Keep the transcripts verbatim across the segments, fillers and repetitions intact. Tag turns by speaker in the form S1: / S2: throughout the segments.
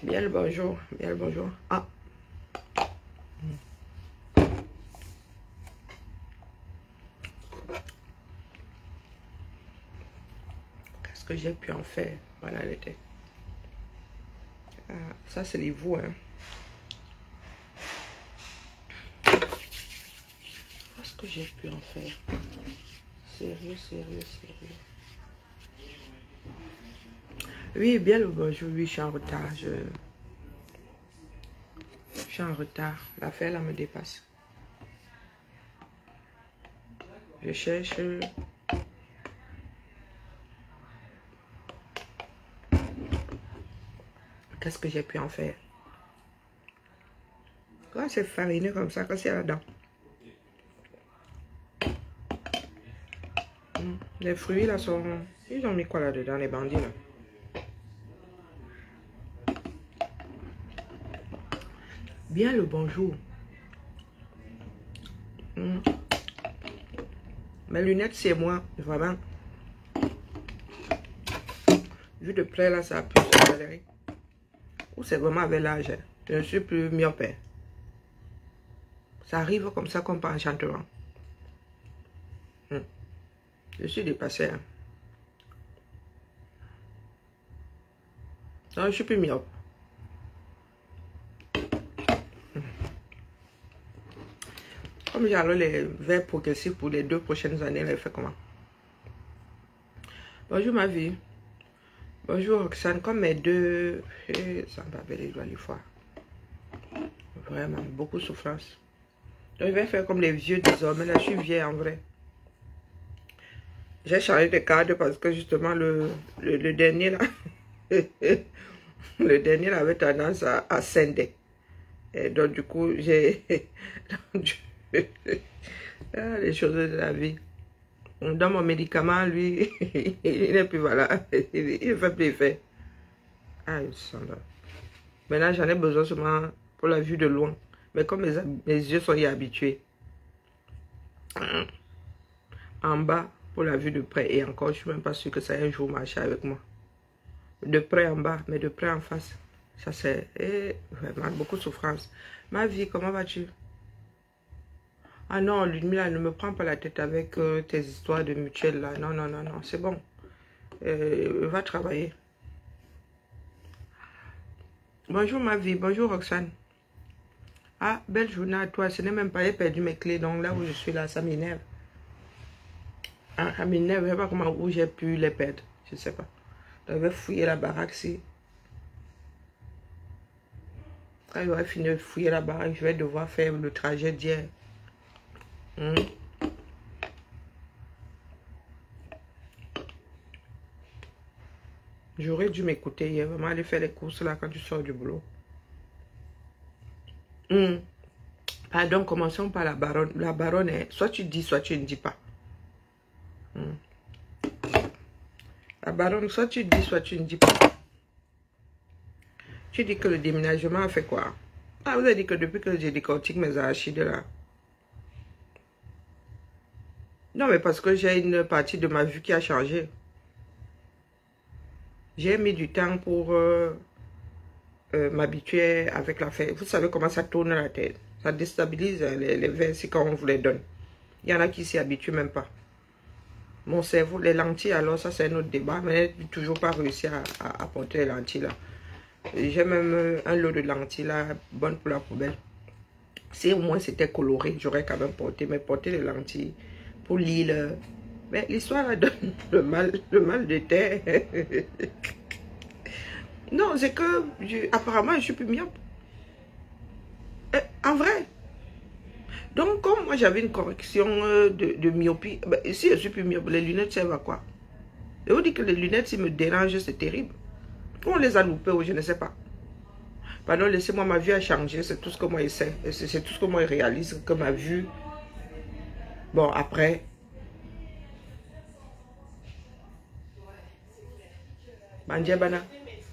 S1: Bien le bonjour, bien le bonjour. Ah. Qu'est-ce que j'ai pu en faire? Voilà l'été. Ah, ça c'est les vous, hein. Qu'est-ce que j'ai pu en faire? Sérieux, sérieux, sérieux. Oui, bien le bonjour. Oui, je suis en retard. Je, je suis en retard. L'affaire là me dépasse. Je cherche. Qu'est-ce que j'ai pu en faire? Quand c'est fariné comme ça, quand c'est là-dedans. Les fruits là sont... Ils ont mis quoi là-dedans, les bandits là? Bien le bonjour. Mmh. Mes lunettes, c'est moi, vraiment. Vu de près là, ça a pu se galérer. Ou c'est vraiment avec l'âge. Hein. Je ne suis plus myope. Ça arrive comme ça, comme par enchantement. Mmh. Je suis dépassé. Hein. Non, je suis plus myope. Mmh. Comme j'ai alors les verres progressifs pour les deux prochaines années, elle fait comment? Bonjour ma vie. Bonjour Roxane, comme mes deux... Ça me va les doigts les fois. Vraiment, beaucoup de souffrance. Donc je vais faire comme les vieux désormais. Là, je suis vieille en vrai. J'ai changé de cadre parce que justement le, le, le dernier là... le dernier là avait tendance à, à scinder. Et donc du coup, j'ai... ah, les choses de la vie. Dans mon médicament, lui, il n'est plus voilà. Il ne fait plus effet. Ah, il sent là. Maintenant, j'en ai besoin seulement pour la vue de loin. Mais comme mes, mes yeux sont y habitués. En bas, pour la vue de près. Et encore, je ne suis même pas sûre que ça ait un jour marché avec moi. De près en bas, mais de près en face. Ça, c'est eh, vraiment beaucoup de souffrance. Ma vie, comment vas-tu? Ah non, Ludmila, ne me prends pas la tête avec euh, tes histoires de mutuelle là. Non, non, non, non, c'est bon. Euh, va travailler. Bonjour ma vie, bonjour Roxane. Ah, belle journée à toi. Ce n'est même pas, j'ai perdu mes clés. Donc là où je suis là, ça m'énerve. Ah, ça m'énerve. Je ne sais pas comment où j'ai pu les perdre. Je ne sais pas. Donc, je vais fouiller la baraque si. Quand j'aurai fini de fouiller la baraque, je vais devoir faire le trajet d'hier. Hmm. J'aurais dû m'écouter hier. Vraiment aller faire les courses là quand tu sors du boulot. Hmm. Pardon, commençons par la baronne. La baronne, est, soit tu dis, soit tu ne dis pas. Hmm. La baronne, soit tu dis, soit tu ne dis pas. Tu dis que le déménagement a fait quoi? Ah, vous avez dit que depuis que j'ai décortique mes arachides là. Non, mais parce que j'ai une partie de ma vue qui a changé. J'ai mis du temps pour euh, euh, m'habituer avec la fête. Vous savez comment ça tourne la tête. Ça déstabilise les, les verres si quand on vous les donne. Il y en a qui s'y habituent même pas. Mon cerveau, les lentilles, alors ça c'est un autre débat. Mais je n'ai toujours pas réussi à, à, à porter les lentilles là. J'ai même un lot de lentilles là, bonnes pour la poubelle. Si au moins c'était coloré, j'aurais quand même porté. Mais porter les lentilles pour lire. Mais l'histoire là donne le mal, le mal de tête. Non, c'est que je, apparemment je suis plus myope. Eh, en vrai. Donc comme moi j'avais une correction de, de myopie, ben, si je suis plus myope, les lunettes servent à quoi? Je vous dis que les lunettes, s'ils me dérangent, c'est terrible. On les a loupées ou je ne sais pas. Pardon, laissez-moi, ma vue a changé, c'est tout ce que moi je sais. C'est tout ce que moi je réalise, que ma vue... Bon, après... Bandiabana.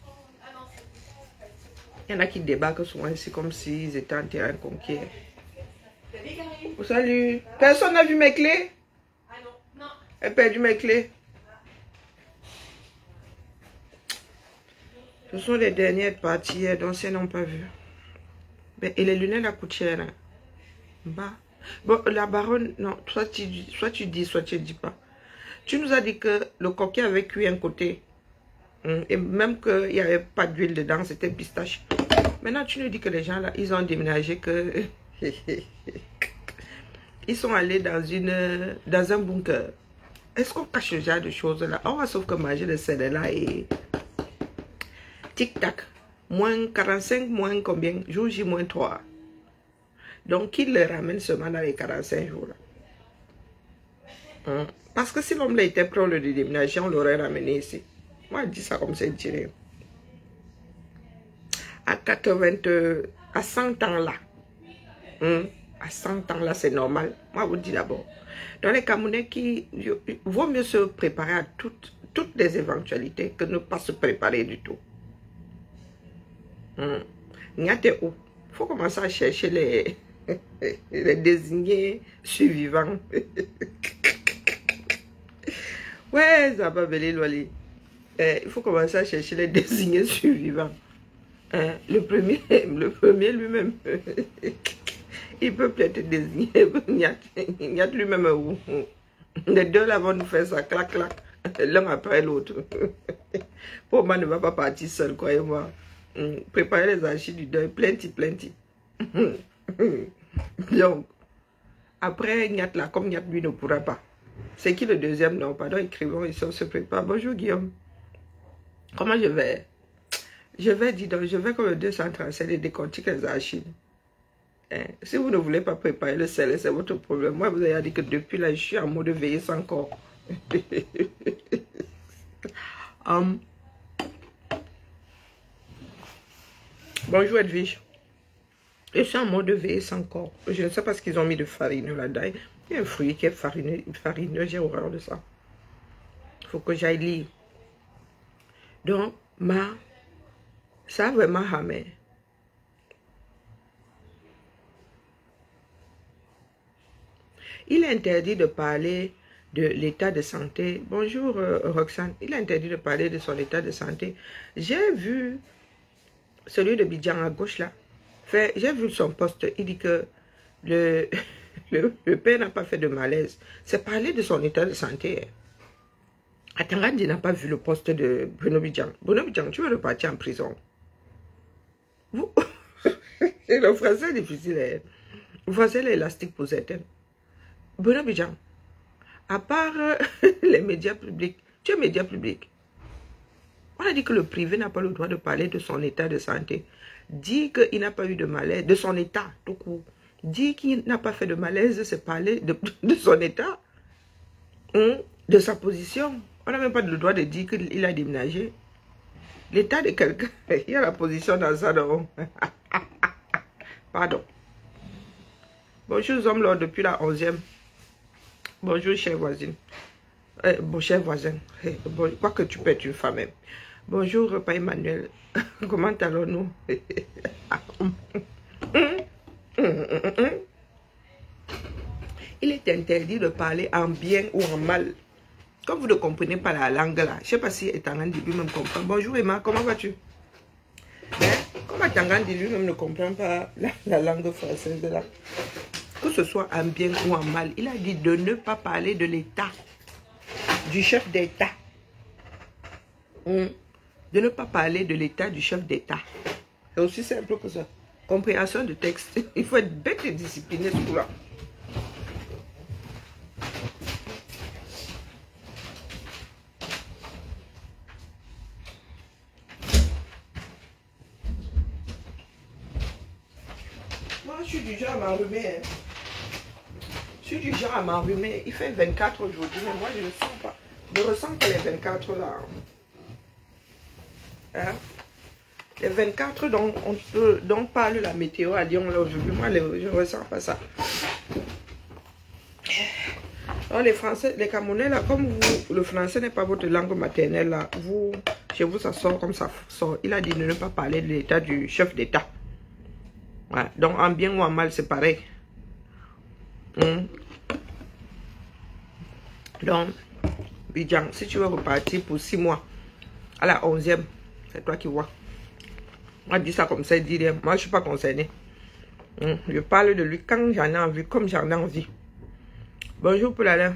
S1: Il y en a qui débarquent souvent ici comme s'ils étaient en terrain conquis. Oh, salut. Personne n'a vu mes clés? Ah non, non. J'ai perdu mes clés. Ce sont les dernières parties d'anciens n'ont pas vu. Mais, et les lunettes à coûtent cher. Hein? Bah. Bon, la baronne, non, soit tu, soit tu dis, soit tu ne dis pas. Tu nous as dit que le coquet avait cuit un côté. Et même qu'il n'y avait pas d'huile dedans, c'était pistache. Maintenant, tu nous dis que les gens là, ils ont déménagé, que ils sont allés dans, une, dans un bunker. Est-ce qu'on cache ce genre de choses là? On va sauf que manger le sel là et tic-tac. Moins quarante-cinq, moins combien? Jour J, moins trois. Donc, il le ramène seulement dans les quarante-cinq jours là. Hum. Parce que si l'homme là était prêt au lieu de déménager, on l'aurait ramené ici. Moi, je dis ça comme ça, je dirais. À quatre-vingts, à cent ans là, hum, à cent ans là, c'est normal. Moi, je vous dis d'abord. Dans les Camerounais, qui vaut mieux se préparer à toutes, toutes les éventualités que ne pas se préparer du tout. Hum. Il faut commencer à chercher les, les désignés survivants. Ouais, ça va belé l'ouali. Eh, il faut commencer à chercher les désignés survivants. Hein, le premier, le premier lui-même, il peut peut-être désigner. Il y a lui-même où les deux là vont nous faire ça, clac, clac, l'un après l'autre. Pour moi, ne va pas partir seul, croyez-moi. Préparez les archives du deuil, plenty, plenty. Donc, après Niat là, comme Niat lui ne pourra pas. C'est qui le deuxième? Non, pardon, écrivons ici, on se prépare. Bonjour Guillaume. Comment je vais? Je vais dire donc, je vais comme le deux cent trente-sept et décortiquer les archives. Hein? Si vous ne voulez pas préparer le sel, c'est votre problème. Moi, vous avez dit que depuis là, je suis en mode veillée sans corps. um. Bonjour Edwige. Je suis en mode veillée sans corps. Je ne sais pas ce qu'ils ont mis de farine là-dedans. Il y a un fruit qui est farineux, farineux, j'ai horreur de ça. Il faut que j'aille lire. Donc, ma, ça vraiment hamé. Il est interdit de parler de l'état de santé. Bonjour euh, Roxane. Il est interdit de parler de son état de santé. J'ai vu celui de Bidjan à gauche là. J'ai vu son poste. Il dit que le... Le, le père n'a pas fait de malaise. C'est parler de son état de santé. Atangandi n'a pas vu le poste de Bruno Bidjan. Bruno Bidjan, tu veux repartir en prison. Vous... Le français est difficile. Hein? Vous faites l'élastique pour certains. Bruno Bidjan, à part les médias publics, tu es média public. On a dit que le privé n'a pas le droit de parler de son état de santé. Dit qu'il n'a pas eu de malaise, de son état, tout court. Dit qu'il n'a pas fait de malaise, c'est parler de, de son état, hein, de sa position. On n'a même pas le droit de dire qu'il a déménagé. L'état de quelqu'un, il y a la position dans ça. Donc. Pardon. Bonjour, hommes, là, depuis la onzième. Bonjour, chère voisine. Euh, bon, cher voisin. Hey, bon, quoi que tu peux être une femme. Hein. Bonjour, Papa Emmanuel. Comment allons-nous? Il est interdit de parler en bien ou en mal. Comme vous ne comprenez pas la langue là, je ne sais pas si Etangandi lui-même comprend. Bonjour Emma, comment vas-tu? Hein? Comme Etangandi lui-même ne comprend pas la, la langue française là, que ce soit en bien ou en mal, il a dit de ne pas parler de l'État, du chef d'État. Hum. De ne pas parler de l'État du chef d'État. C'est aussi simple que ça. Compréhension de texte. Il faut être bête et discipliné tout là. Moi, je suis du genre à m'enrhumer. Hein. Je suis du genre à m'enrhumer. Il fait vingt-quatre aujourd'hui, mais moi, je ne sens pas. Je ressens pas les vingt-quatre là. Hein? Les vingt-quatre dont, on peut, dont parle la météo à Lyon là aujourd'hui, moi je ne ressens pas ça. Alors les Français, les Camerounais là, comme vous, le français n'est pas votre langue maternelle là, vous, chez vous ça sort comme ça sort. Il a dit de ne pas parler de l'état du chef d'État. Ouais, donc en bien ou en mal c'est pareil. Hum. Donc, Bidjan, si tu veux repartir pour six mois, à la onzième, c'est toi qui vois. On dit ça comme ça, il dit rien. Moi, je ne suis pas concernée. Hum, Je parle de lui quand j'en ai envie, comme j'en ai envie. Bonjour, Poulala.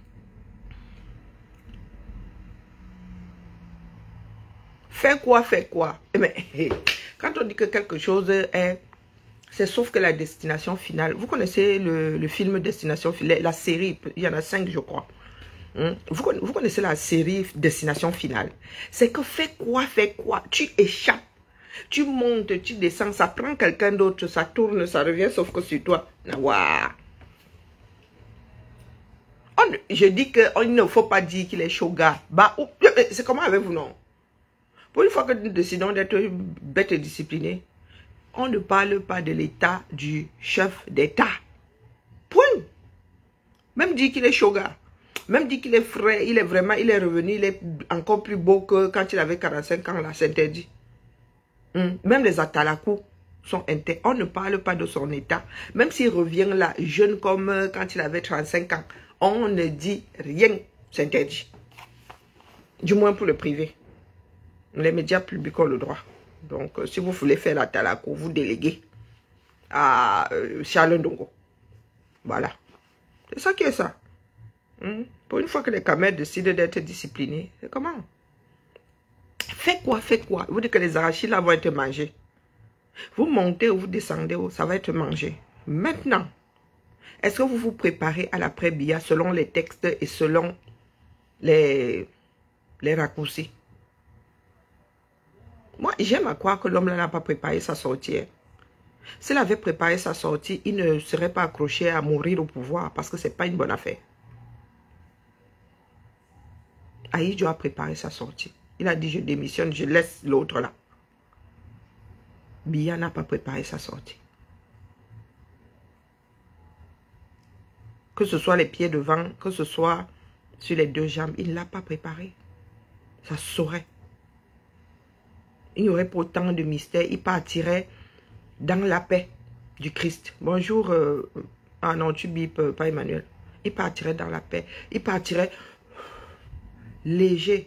S1: Fais quoi, fais quoi? Mais quand on dit que quelque chose est... C'est sauf que la destination finale. Vous connaissez le, le film Destination Finale, la série, il y en a cinq, je crois. Hum? Vous, vous connaissez la série Destination Finale. C'est que fais quoi, fais quoi? Tu échappes. Tu montes, tu descends, ça prend quelqu'un d'autre, ça tourne, ça revient, sauf que sur toi. Waouh! On, je dis qu'il ne faut pas dire qu'il est shoga. Bah, c'est comment avec vous, non? Pour une fois que nous décidons d'être bêtes et disciplinés, on ne parle pas de l'état du chef d'État. Point. Même dit qu'il est shoga. Même dit qu'il est frais, il est vraiment, il est revenu, il est encore plus beau que quand il avait quarante-cinq ans, là, c'est interdit. Hum. Même les atalakou sont interdits. On ne parle pas de son état. Même s'il revient là, jeune comme quand il avait trente-cinq ans, on ne dit rien. C'est interdit. Du moins pour le privé. Les médias publics ont le droit. Donc, euh, si vous voulez faire la talakou, vous déléguez à euh, Charles Ndongo. Voilà. C'est ça qui est ça. Hum? Pour une fois que les camels décident d'être disciplinés, c'est comment? Faites quoi, faites quoi? Vous dites que les arachides là vont être mangés. Vous montez ou vous descendez, ça va être mangé. Maintenant, est-ce que vous vous préparez à l'après-bia selon les textes et selon les, les raccourcis? Moi, j'aime à croire que l'homme là n'a pas préparé sa sortie. S'il avait préparé sa sortie, il ne serait pas accroché à mourir au pouvoir parce que ce n'est pas une bonne affaire. Aïdjo a préparé sa sortie. Il a dit, je démissionne, je laisse l'autre là. Biya n'a pas préparé sa sortie. Que ce soit les pieds devant, que ce soit sur les deux jambes, il ne l'a pas préparé. Ça saurait. Il n'y aurait pas autant de mystère. Il partirait dans la paix du Christ. Bonjour. Euh, ah non, tu bipes, euh, pas Emmanuel. Il partirait dans la paix. Il partirait léger.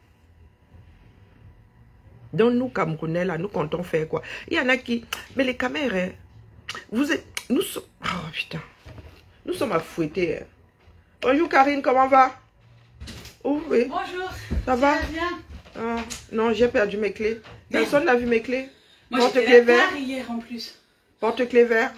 S1: Donc nous, Camerounais, là, nous comptons faire quoi? Il y en a qui... Mais les caméras, vous êtes... Nous sommes... Oh putain. Nous sommes à fouetter. Hein. Bonjour Karine, comment va? Oh, oui.
S2: Bonjour.
S1: Ça va?
S2: Ça va bien?
S1: Ah, non, j'ai perdu mes clés. Personne n'a vu mes clés.
S2: Moi,
S1: Porte-clés vert.
S2: hier en plus.
S1: Porte-clés vert.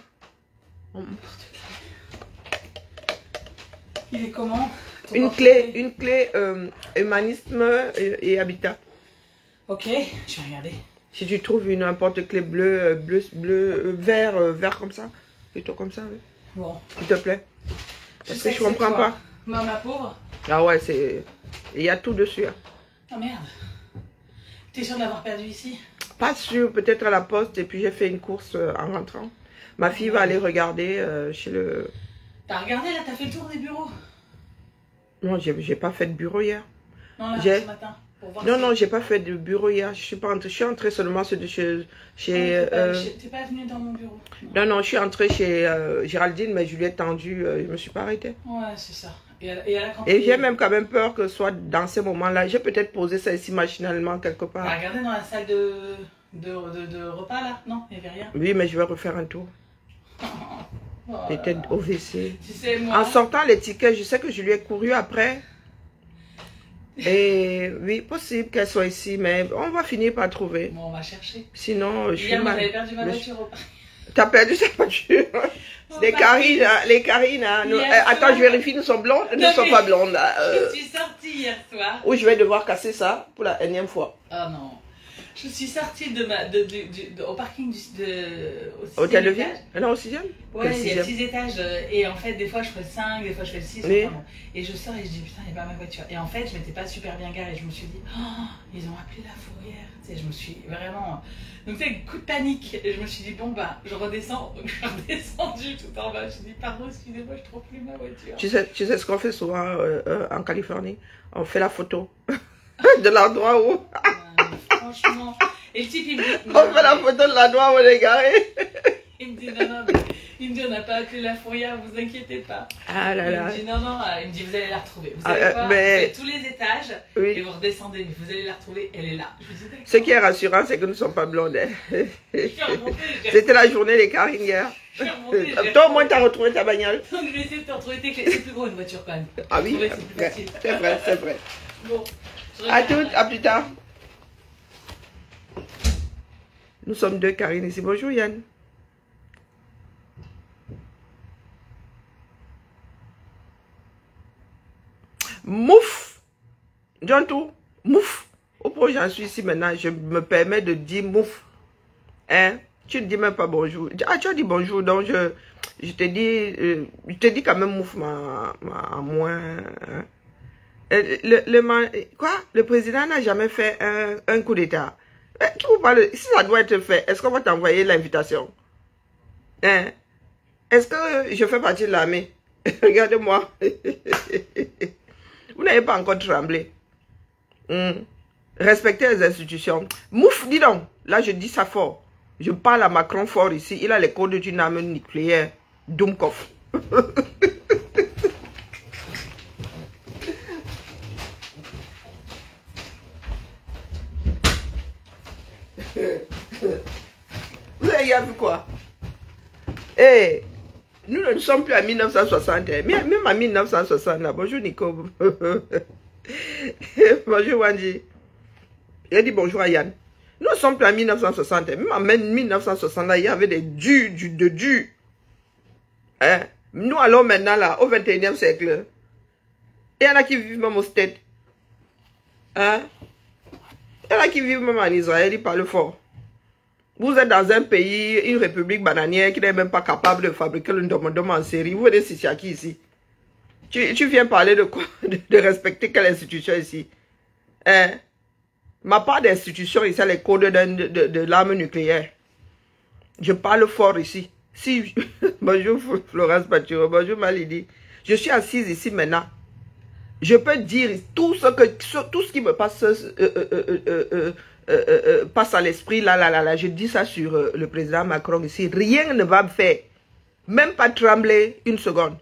S2: Il est comment?
S1: Une clé, une clé euh, humanisme et, et habitat.
S2: Ok, je vais regarder.
S1: Si tu trouves une un porte-clés bleu, bleu, bleu, euh, vert, euh, vert comme ça, plutôt comme ça, oui. Bon. S'il te plaît. Parce je que je comprends que pas.
S2: Ma, ma pauvre.
S1: Ah ouais, c'est... Il y a tout dessus. Hein.
S2: Oh merde. T'es sûr de l'avoir perdu ici? Pas
S1: sûr, peut-être à la poste et puis j'ai fait une course euh, en rentrant. Ma fille va aller regarder euh, chez le...
S2: T'as regardé là, t'as fait le tour des bureaux?
S1: Non, j'ai pas fait de bureau hier.
S2: Non, là, ce matin.
S1: Non, non, j'ai pas fait de bureau hier. Je suis pas entrée, je suis entrée seulement chez... chez, chez
S2: ah, T'es
S1: euh...
S2: pas, pas venue dans mon bureau?
S1: Non, non, non je suis entrée chez euh, Géraldine, mais je lui ai tendu, euh, je me suis pas arrêtée.
S2: Ouais, c'est ça. Et, à, et, à
S1: et j'ai même quand même peur que ce soit dans ces moments-là. J'ai peut-être posé ça ici machinalement quelque part.
S2: T'as regardé dans la salle de, de, de, de repas là? Non, il n'y avait rien.
S1: Oui, mais je vais refaire un tour.
S2: Oh,
S1: peut-être au W C.
S2: Tu sais, moi... En
S1: sortant les tickets, je sais que je lui ai couru après. Et oui, possible qu'elle soit ici, mais on va finir par trouver.
S2: Bon, on va chercher.
S1: Sinon, je
S2: Hier,
S1: suis mal.
S2: J'avais perdu ma voiture au...
S1: T'as perdu ta voiture? Les Karines, les Karines, hein, nous, euh, attends, je vérifie, nous sommes blondes, nous ne sommes pas blondes.
S2: Euh, je suis sortie hier soir.
S1: Ou je vais devoir casser ça pour la énième fois.
S2: Ah non. Je suis sortie de ma, de, de, de, de, au parking du, de,
S1: au Hôtel de Ville? Non, au sixième?
S2: Ouais, il y a six étages. Et en fait, des fois, je fais le cinq, des fois, je fais le six. Oui. Enfin, bon. Et je sors et je dis, putain, il n'y a pas ma voiture. Et en fait, je m'étais pas super bien garée. Je me suis dit, oh, ils ont appelé la fourrière. Tu sais, je me suis vraiment... Donc, tu sais, coup de panique. Et je me suis dit, bon, bah, je redescends. Je suis redescendue tout en bas. Je me suis dit, pardon, excusez-moi, je trouve plus ma voiture. Tu sais,
S1: tu sais ce qu'on fait souvent euh, euh, en Californie? On fait la photo de l'endroit où...
S2: Franchement. Et le type, il me dit...
S1: On fait la photo de l'endroit où on est garé.
S2: Il me dit, non, non, mais... Il me me dit, on n'a pas appelé la fourrière, vous inquiétez pas.
S1: Ah là là.
S2: Il me dit, non, non, il me dit, vous allez la retrouver. Vous
S1: Ah,
S2: allez voir,
S1: mais...
S2: vous faites tous les étages
S1: oui.
S2: et vous redescendez. Vous allez la retrouver, elle est là. Je me dis,
S1: ce qui est rassurant, c'est que nous ne sommes pas blondes. Hein. C'était la journée des Karine hier. Toi, au moins, tu as retrouvé ta bagnole.
S2: Donc, je vais essayer de te retrouver tes clés. C'est plus gros une voiture quand même.
S1: Ah oui, c'est vrai, c'est vrai.
S2: Bon.
S1: À toutes, à plus tard. Nous sommes deux Karine ici. Bonjour Yann. Mouf. Jantou, mouf. Au point où j'en suis ici maintenant, je me permets de dire mouf. Hein? Tu ne dis même pas bonjour. Ah, tu as dit bonjour, donc je, je te dis, euh, je te dis quand même mouf ma, ma, à moins. Hein? Le, le, quoi? Le président n'a jamais fait un, un coup d'état. Qui vous parle? Si ça doit être fait, est-ce qu'on va t'envoyer l'invitation? Hein? Est-ce que je fais partie de l'armée? Regardez-moi. Vous n'avez pas encore tremblé. Hum. Respectez les institutions. Mouf, dis donc. Là, je dis ça fort. Je parle à Macron fort ici. Il a les codes d'une arme nucléaire. Doumkov. Vous avez vu quoi? Eh, hey, nous ne sommes plus à mille neuf cent soixante. Même à mille neuf cent soixante. Là. Bonjour Nico. Bonjour Wanji. Il a dit bonjour à Yann. Nous ne sommes plus à mille neuf cent soixante. Même en mille neuf cent soixante, là, il y avait des durs, du, de durs. Hein? Nous allons maintenant là, au vingt et unième siècle. Il y en a qui vivent même au Stade. Hein? Il y en a qui vivent même en Israël, ils parlent fort. Vous êtes dans un pays, une république bananière qui n'est même pas capable de fabriquer le domodom en série. Vous venez Sissiaki ici. Tu, tu viens parler de quoi? De, de respecter quelle institution ici? Hein? Ma part d'institution ici, les codes de, de, de, de l'arme nucléaire. Je parle fort ici. Si, bonjour Florence Paturo, bonjour Malidi. Je suis assise ici maintenant. Je peux dire tout ce, que, tout ce qui me passe, euh, euh, euh, euh, euh, euh, euh, passe à l'esprit. Là, là, là, là. Je dis ça sur euh, le président Macron ici. Rien ne va me faire. Même pas trembler une seconde.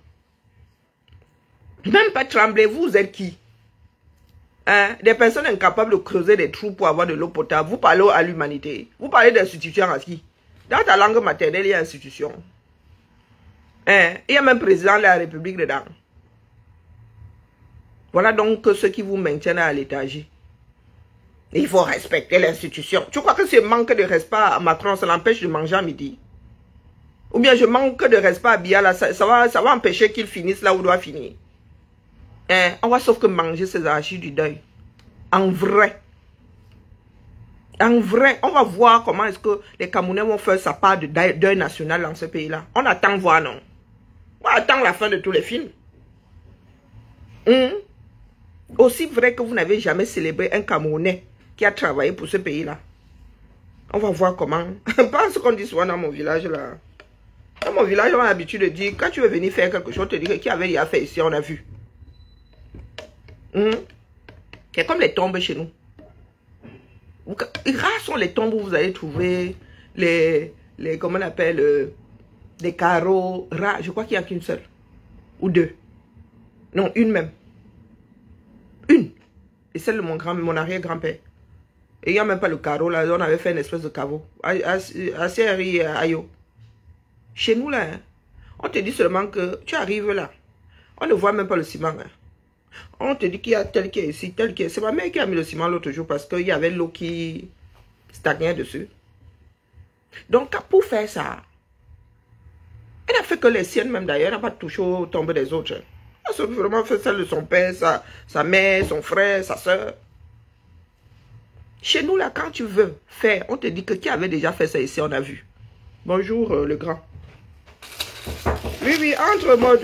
S1: Même pas trembler. Vous êtes qui? Hein? Des personnes incapables de creuser des trous pour avoir de l'eau potable. Vous parlez à l'humanité. Vous parlez d'institutions à qui? Dans ta langue maternelle, il y a institution. Hein? Il y a même président de la République dedans. Voilà donc ce qui vous maintient à l'étage. Il faut respecter l'institution. Tu crois que ce manque de respect à Macron, ça l'empêche de manger à midi? Ou bien je manque de respect à Biya, là, ça, ça, va, ça va empêcher qu'il finisse là où il doit finir. Hein? On va sauf que manger ces archives du deuil. En vrai. En vrai, on va voir comment est-ce que les Camerounais vont faire sa part de deuil national dans ce pays-là. On attend voir, non? On attend la fin de tous les films. Hum? Aussi vrai que vous n'avez jamais célébré un Camerounais qui a travaillé pour ce pays-là. On va voir comment. Pas ce qu'on dit souvent dans mon village là. Dans mon village, on a l'habitude de dire, quand tu veux venir faire quelque chose, on te dit qui avait déjà fait ici, on a vu. Hum? C'est comme les tombes chez nous. Rares sont les tombes où vous allez trouver les, les comment on appelle, euh, des carreaux rares. Je crois qu'il n'y a qu'une seule. Ou deux. Non, une même. Une. Et celle de mon, grand, mon arrière-grand-père. Et il n'y a même pas le carreau là. On avait fait une espèce de caveau. Assez et Ayo. Chez nous là, hein, on te dit seulement que tu arrives là. On ne voit même pas le ciment. Hein. On te dit qu'il y a tel qui est ici, tel qui est. C'est ma mère qui a mis le ciment l'autre jour parce qu'il y avait l'eau qui stagnait dessus. Donc pour faire ça, elle n'a fait que les siennes même d'ailleurs. Elle n'a pas touché au tombeau des autres. Hein. Elle a vraiment fait celle de son père, sa, sa mère, son frère, sa soeur. Chez nous, là, quand tu veux faire, on te dit que qui avait déjà fait ça ici, on a vu. Bonjour, euh, le grand. Oui, oui, entre mode.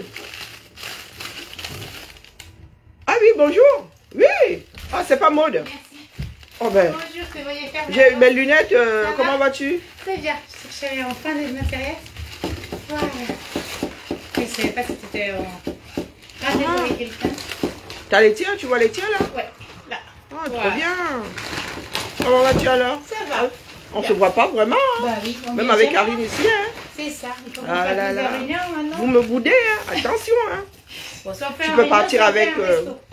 S1: Ah oui, bonjour. Oui. Ah, c'est pas mode.
S3: Merci.
S1: Oh ben.
S3: Bonjour, que voyez faire.
S1: J'ai mes lunettes, euh, comment vas-tu?
S3: Très bien. Je cherchais enfin des matériels. Voilà. Je ne savais pas si c'était en... Rendez-vous avec quelqu'un.
S1: T'as les tiens, tu vois les tiens là?
S3: Ouais, là.
S1: Ah, trop
S3: Voilà.
S1: bien. Comment vas-tu alors?
S3: Ça va.
S1: On ne se voit pas vraiment. Hein?
S3: Bah oui.
S1: Même avec Karine ici. Hein?
S3: C'est ça. Il faut qu'on
S1: Ah
S3: fasse
S1: là
S3: des
S1: là.
S3: réunions maintenant.
S1: Vous me boudez, hein. Attention. Hein.
S3: Bon, si on fait
S1: Tu
S3: un
S1: peux
S3: réunion,
S1: partir
S3: si on
S1: avec,
S3: fait un
S1: euh,
S3: resto.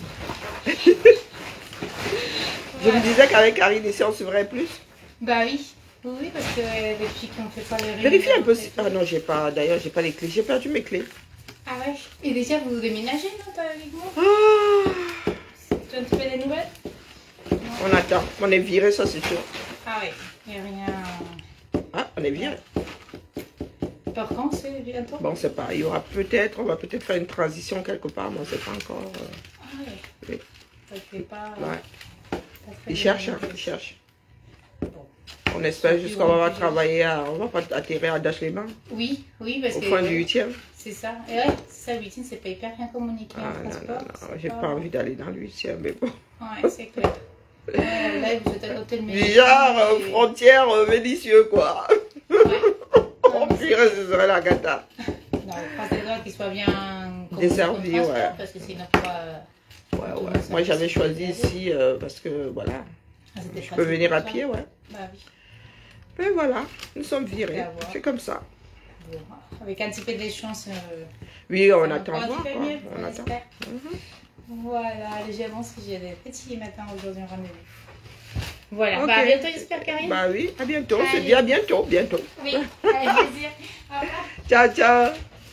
S1: Je me disais qu'avec Karine ici, on se verrait plus.
S3: Bah oui. Oui, oui, parce que euh, depuis qu'on fait pas les réunions.
S1: Vérifie un peu si...
S3: et tout.
S1: Ah non, j'ai pas... D'ailleurs, j'ai pas les clés. J'ai perdu mes clés.
S3: Ah ouais. Et déjà, vous vous déménagez, non, toi, avec moi?
S1: Ah,
S3: Tu as un petit peu des nouvelles?
S1: on attend. On est viré, ça c'est sûr.
S3: Ah ouais. Il n'y a rien.
S1: Ah, on est viré.
S3: Par quand c'est bientôt?
S1: Bon, on sait pas. Il y aura peut-être... On va peut-être faire une transition quelque part, mais on sait pas encore. euh,
S3: Ah ouais.
S1: Oui.
S3: Ça fait pas.
S1: Ouais.
S3: ça fait
S1: Ils cherchent, hein. Ils cherchent. On espère juste qu'on va travailler à... On va pas atterrir à Dash-les-Bains.
S3: Oui, oui, parce
S1: Au
S3: que.
S1: fond du huitième.
S3: C'est ça. Et ouais, ça, huitième, c'est pas hyper bien communiqué
S1: Ah
S3: en
S1: non,
S3: transport.
S1: non, non.
S3: c'est
S1: J'ai pas envie d'aller dans le huitième, mais bon.
S3: Ouais, c'est clair. Ouais, là, vous êtes à l'hôtel Méridien.
S1: Bizarre, euh,
S3: et-
S1: frontière, euh, Vénitieux, quoi.
S3: Ouais.
S1: Oh purée, ce serait la gata.
S3: Non, croisez les doigts qu'il soit bien communiqué
S1: Desservi,
S3: comme transport,
S1: ouais.
S3: Parce que sinon, pas.
S1: Ouais, ouais. Moi, j'avais choisi ici euh, parce que, voilà,
S3: Ah, c'était
S1: je peux
S3: pratique
S1: venir à
S3: pour ça.
S1: pied, ouais.
S3: Bah oui.
S1: Mais voilà, nous sommes virés.
S3: À voir.
S1: C'est comme ça.
S3: Bon, avec un petit peu de chance. Euh,
S1: Oui, on
S3: ça
S1: attend
S3: va
S1: voir,
S3: un petit peu
S1: quoi.
S3: mieux,
S1: On
S3: on
S1: attend.
S3: espère.
S1: Mhm.
S3: Voilà, j'avance, j'ai des petits matins aujourd'hui en rendez-vous. Voilà,
S1: Ok.
S3: bah à bientôt, j'espère, Karine.
S1: Bah oui, à bientôt. On se
S3: Allez.
S1: dit à bientôt, bientôt.
S3: Oui, avec plaisir. Au revoir.
S1: Ciao, ciao.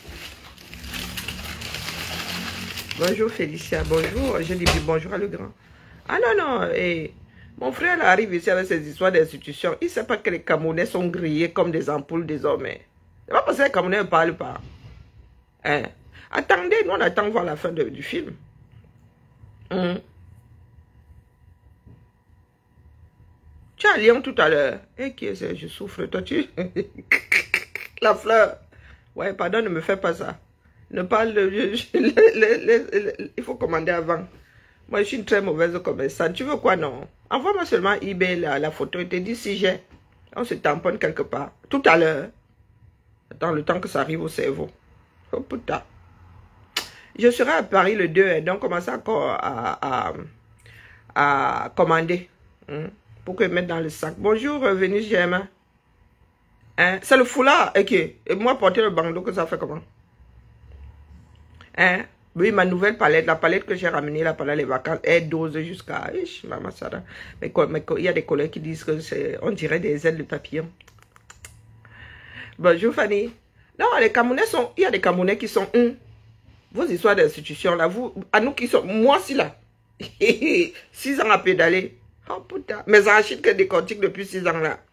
S1: Bonjour Félicia, bonjour. Je dis bonjour à le grand. Ah non, non, et mon frère là, arrive ici avec ses histoires d'institutions. Il ne sait pas que les Camerounais sont grillés comme des ampoules désormais. C'est pas parce que les Camerounais ne parlent pas. Hein? Attendez, nous on attend voir la fin de- du film. Hum. Tu as Lyon tout à l'heure. Et qui est ce? Je souffre, toi tu... La fleur. Ouais, pardon, ne me fais pas ça. Ne parle... je- je- le- le- le- le- il faut commander avant. Moi, je suis une très mauvaise commerçante. Tu veux quoi, non? Envoie-moi seulement eBay, la, la photo, et te dis si j'ai. On se tamponne quelque part. Tout à l'heure. Attends, le temps que ça arrive au cerveau. Oh putain. Je serai à Paris le deux, et donc commence encore à, à, à commander. Hein, pour que je mette dans le sac. Bonjour, euh, Vénus Germain. Hein, c'est le foulard. Ok. Et moi, porter le bandeau, que ça fait comment? Hein? Oui, ma nouvelle palette, la palette que j'ai ramenée là pendant les vacances, elle dose jusqu'à... Ich, maman, ça va. Mais quoi, mais quoi, il y a des collègues qui disent que c'est, on dirait des ailes de papillon. Bonjour Fanny. Non, les Camerounais sont... Il y a des Camerounais qui sont... Hum, vos histoires d'institution là, vous... À nous qui sommes... Moi, si là. Six ans à pédaler. Oh putain. Mes archives que décortiquent depuis six ans là.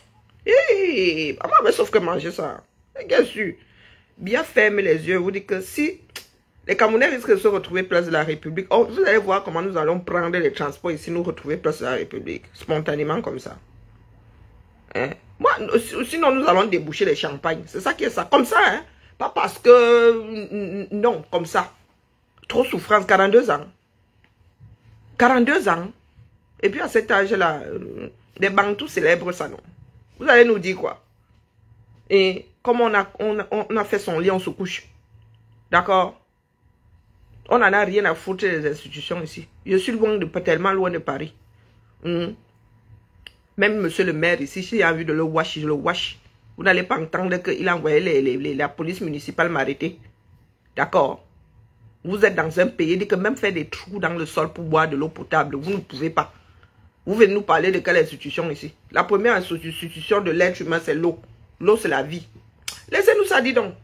S1: Hé, maman, mais sauf que manger ça. Bien sûr. Bien fermer les yeux. Vous dites que si... Les Camerounais risquent de se retrouver place de la République. Oh, vous allez voir comment nous allons prendre les transports ici, nous retrouver place de la République. Spontanément comme ça. Hein? Moi, sinon nous allons déboucher les champagnes. C'est ça qui est ça. Comme ça, hein? Pas parce que... Non, comme ça. Trop souffrance, quarante-deux ans. quarante-deux ans. Et puis à cet âge-là, les Bantous célèbrent ça, non? Vous allez nous dire quoi? Et comme on a, on, on a fait son lit, on se couche. D'accord? On n'en a rien à foutre des institutions ici. Je suis loin de, pas tellement loin de Paris. Mmh. Même monsieur le maire ici, si j'ai envie de le wash, je le wash. Vous n'allez pas entendre qu'il a envoyé les, les, les, la police municipale m'arrêter. D'accord? Vous êtes dans un pays, dit que même faire des trous dans le sol pour boire de l'eau potable, vous ne pouvez pas. Vous venez nous parler de quelle institution ici? La première institution de l'être humain, c'est l'eau. L'eau, c'est la vie. Laissez-nous ça, dis donc.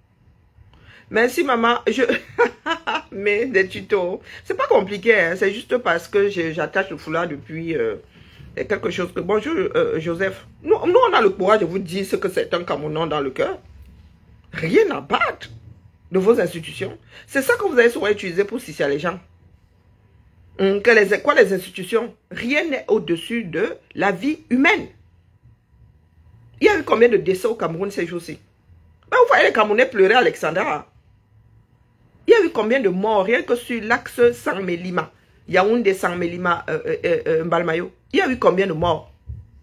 S1: Merci, maman. Je... Mais des tutos. C'est pas compliqué, hein? C'est juste parce que j'attache le foulard depuis euh, quelque chose que... Bonjour, euh, Joseph. Nous, nous, on a le courage de vous dire ce que c'est un Camerounais dans le cœur. Rien à battre de vos institutions. C'est ça que vous allez souvent utiliser pour sissier les gens. Hum, que les, quoi les institutions? Rien n'est au-dessus de la vie humaine. Il y a eu combien de décès au Cameroun ces jours-ci? Ben, vous voyez les Camerounais pleurer à Alexandra. Il y a eu combien de morts rien que sur l'axe Sang-Mélima, Yaoundé, Sang-Mélima, euh, euh, euh, Mbalmayo. Il y a eu combien de morts?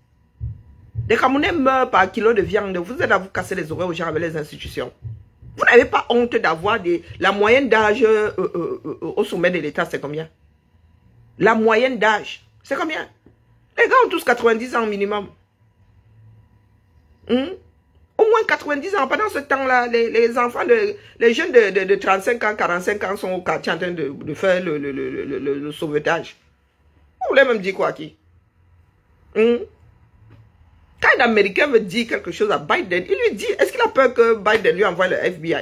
S1: Les Camerounais meurent par kilo de viande. Vous êtes à vous casser les oreilles aux gens avec les institutions. Vous n'avez pas honte d'avoir des... La moyenne d'âge euh, euh, euh, au sommet de l'État, c'est combien? La moyenne d'âge, c'est combien? Les gars ont tous quatre-vingt-dix ans minimum. Hum? Au moins moins quatre-vingt-dix ans. Pendant ce temps-là, les, les enfants, de, les jeunes de, de, de trente-cinq ans, quarante-cinq ans sont au quartier en train de, de faire le, le, le, le, le, le sauvetage. Vous voulez même dire quoi qui? Hum? Quand un Américain veut dire quelque chose à Biden, il lui dit, est-ce qu'il a peur que Biden lui envoie le F B I?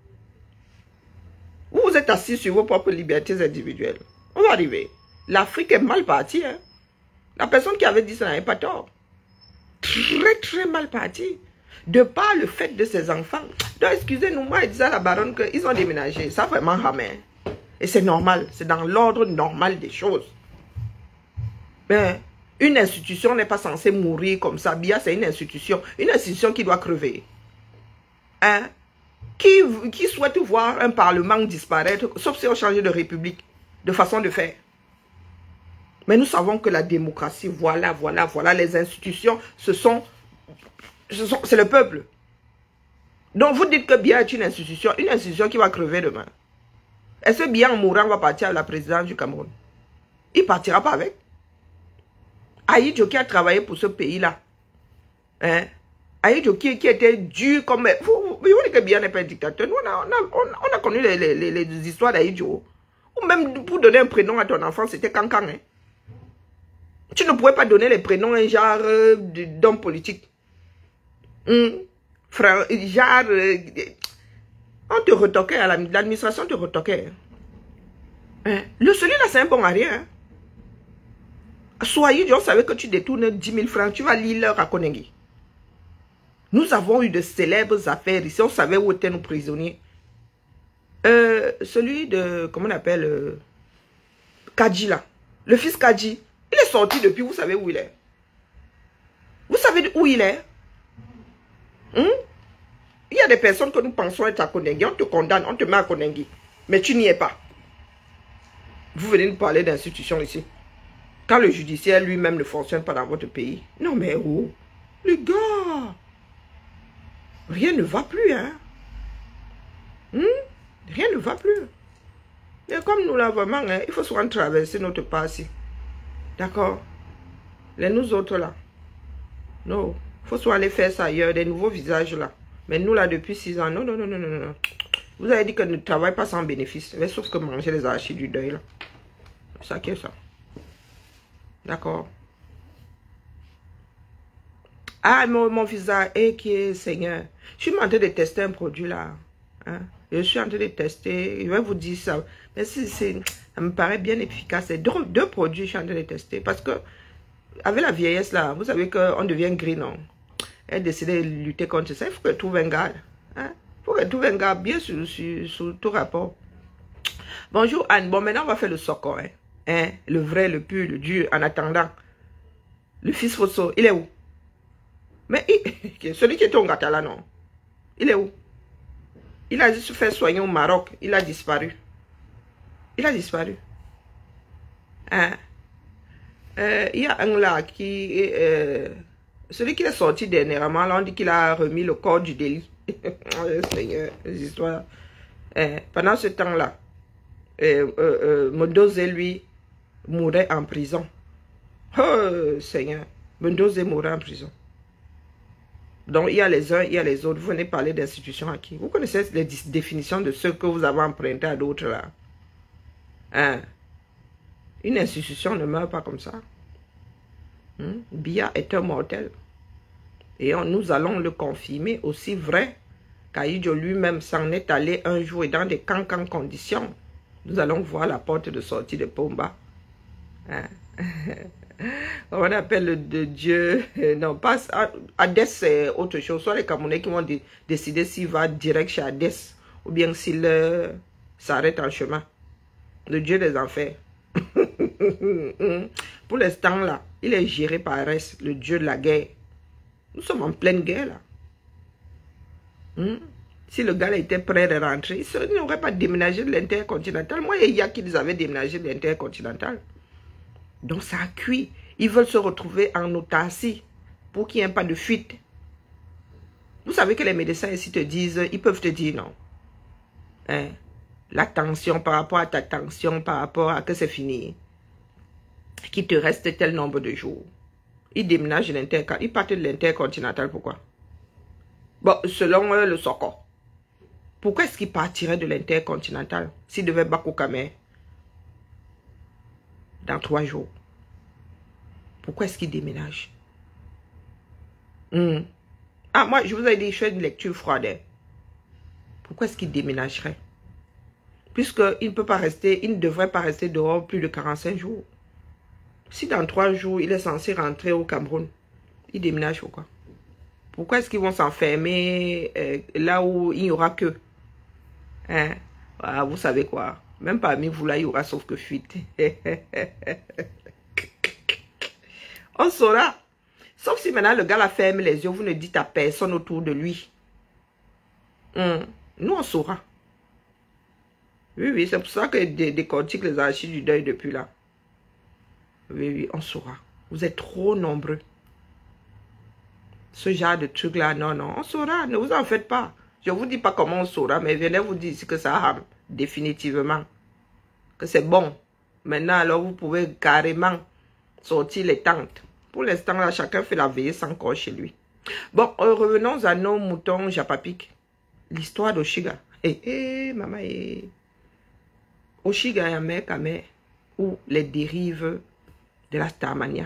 S1: Vous vous êtes assis sur vos propres libertés individuelles. On va arriver. L'Afrique est mal partie. Hein? La personne qui avait dit ça n'avait pas tort. Très, très mal partie. De par le fait de ses enfants. Donc, excusez-nous, moi, je disais à la baronne qu'ils ont déménagé. Ça, vraiment, ramène. Et c'est normal. C'est dans l'ordre normal des choses. Mais une institution n'est pas censée mourir comme ça. Bia, c'est une institution. Une institution qui doit crever. Hein? Qui, qui souhaite voir un parlement disparaître, sauf si on change de république, de façon de faire. Mais nous savons que la démocratie, voilà, voilà, voilà, les institutions, ce sont, ce sont, c'est le peuple. Donc vous dites que Bia est une institution, une institution qui va crever demain. Est-ce que Bia en mourant va partir à la présidence du Cameroun? Il ne partira pas avec. Ahidjo qui a travaillé pour ce pays-là. Hein? Ahidjo qui, qui était dur comme... Vous, vous, vous voyez que Bia n'est pas un dictateur. Nous, on a, on a, on a connu les, les, les, les histoires d'Ahidjo. Ou même pour donner un prénom à ton enfant, c'était Kankan. Hein? Tu ne pouvais pas donner les prénoms un genre euh, d'homme politique. Hum, frère, genre... Euh, on te retoquait, l'administration te retoquait. Hein? Le celui-là, c'est un bon à rien. Hein? Soyez, on savait que tu détournes dix mille francs, tu vas lire l'heure à Konengi. Nous avons eu de célèbres affaires ici, on savait où étaient nos prisonniers. Euh, celui de, comment on appelle, euh, Kadji là, le fils Kadji, il est sorti depuis, vous savez où il est. Vous savez où il est? Hum? Il y a des personnes que nous pensons être à Konengi, on te condamne, on te met à Konengi, mais tu n'y es pas. Vous venez nous parler d'institutions ici. Quand le judiciaire lui-même ne fonctionne pas dans votre pays. Non mais oh, les gars, rien ne va plus, hein. Hmm? Rien ne va plus. Mais comme nous l'avons vraiment, hein, il faut souvent traverser notre passé. D'accord? Les nous autres là. Non, il faut soit aller faire ça ailleurs, des nouveaux visages là. Mais nous là, depuis six ans, non, non, non, non, non, non. Vous avez dit que ne travaille pas sans bénéfice. Mais sauf que manger les archives du deuil là. C'est ça qui est ça. D'accord. Ah, mon, mon visage, eh, qui est Seigneur. Je suis en train de tester un produit là. Hein? Je suis en train de tester. Je vais vous dire ça. Mais si, ça me paraît bien efficace. C'est deux, deux produits que je suis en train de tester. Parce que, avec la vieillesse là, vous savez qu'on devient gris, non? Elle a décidé de lutter contre ça. Il faut qu'elle trouve un gars. Hein? Il faut qu'elle trouve un gars bien sur, sur, sur tout rapport. Bonjour Anne. Bon, maintenant on va faire le socor. Hein? Hein, le vrai, le pur, le dur, en attendant. Le fils Fosso, il est où? Mais il, celui qui était au Ngata là, non? Il est où? Il a juste fait soigner au Maroc. Il a disparu. Il a disparu. Hein? Euh, il y a un là qui... Euh, celui qui est sorti dernièrement, là, on dit qu'il a remis le corps du délit. Oh, Seigneur, les histoires. Hein, pendant ce temps-là, euh, euh, euh, Mendoze, lui, mourait en prison. Oh, Seigneur. Mendoze mourait en prison. Donc, il y a les uns, il y a les autres. Vous venez parler d'institutions à qui? Vous connaissez les définitions de ceux que vous avez empruntés à d'autres là. Hein? Une institution ne meurt pas comme ça. Hein? Bia est un mortel. Et on, nous allons le confirmer aussi vrai qu'Ahidjo lui-même s'en est allé un jour et dans des cancans conditions. Nous allons voir la porte de sortie de Pomba. Hein? On appelle le de Dieu. Non, pas Hadès, c'est autre chose. Soit les Camerounais qui vont dé décider s'il va direct chez Hadès ou bien s'il euh, s'arrête en chemin. Le Dieu des enfers. Pour l'instant là, il est géré par Arès, le Dieu de la guerre. Nous sommes en pleine guerre là. Hmm? Si le gars était prêt de rentrer, il n'aurait pas déménagé de l'intercontinental. Moi, il y a qui les avait déménagé de l'intercontinental. Donc ça a cuit. Ils veulent se retrouver en autarcie pour qu'il n'y ait pas de fuite. Vous savez que les médecins ici te disent, ils peuvent te dire non. Hein? La tension par rapport à ta tension, par rapport à que c'est fini. Qu'il te reste tel nombre de jours. Ils déménagent de l'intercontinental. Ils partent de l'intercontinental, pourquoi? Bon, selon euh, le Soko. Pourquoi est-ce qu'il partirait de l'intercontinental s'il devait Bako Kamé dans trois jours? Pourquoi est-ce qu'il déménage? hmm. Ah, moi, je vous ai dit, je fais une lecture froide. Pourquoi est-ce qu'il déménagerait? Puisqu'il ne peut pas rester, il ne devrait pas rester dehors plus de quarante-cinq jours. Si dans trois jours, il est censé rentrer au Cameroun, il déménage pourquoi? Pourquoi est-ce qu'ils vont s'enfermer euh, là où il n'y aura que? Hein? Ah, vous savez quoi? Même parmi vous là, il y aura sauf que fuite. On saura. Sauf si maintenant le gars la ferme les yeux, vous ne dites à personne autour de lui. Hum. Nous, on saura. Oui, oui, c'est pour ça que des décortique les archives du deuil depuis là. Oui, oui, on saura. Vous êtes trop nombreux. Ce genre de truc là, non, non, on saura, ne vous en faites pas. Je ne vous dis pas comment on saura, mais venez vous dire que ça rame, définitivement. Que c'est bon. Maintenant, alors, vous pouvez carrément sortir les tentes. Pour l'instant, là, chacun fait la veillée sans corps chez lui. Bon, euh, revenons à nos moutons japapiques. L'histoire d'Oshiga. Eh, eh, maman, eh. Oshiga et Amé Kamé, ou les dérives de la Starmania.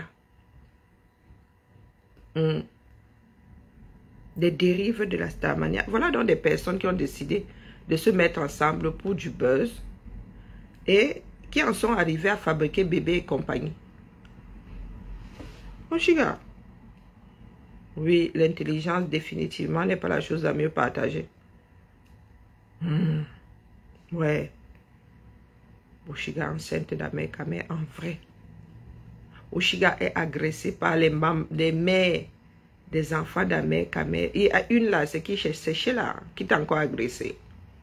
S1: Hmm. Des dérives de la Starmania. Voilà donc des personnes qui ont décidé de se mettre ensemble pour du buzz et qui en sont arrivés à fabriquer bébé et compagnie. Oshiga. Oui, l'intelligence définitivement n'est pas la chose à mieux partager. Hmm. Ouais. Oshiga enceinte d'Amé Kamé en vrai. Oshiga est agressée par les, les mères des enfants d'Amé Kamé. Il y a une là, c'est qui c'est Sheila qui est encore agressée.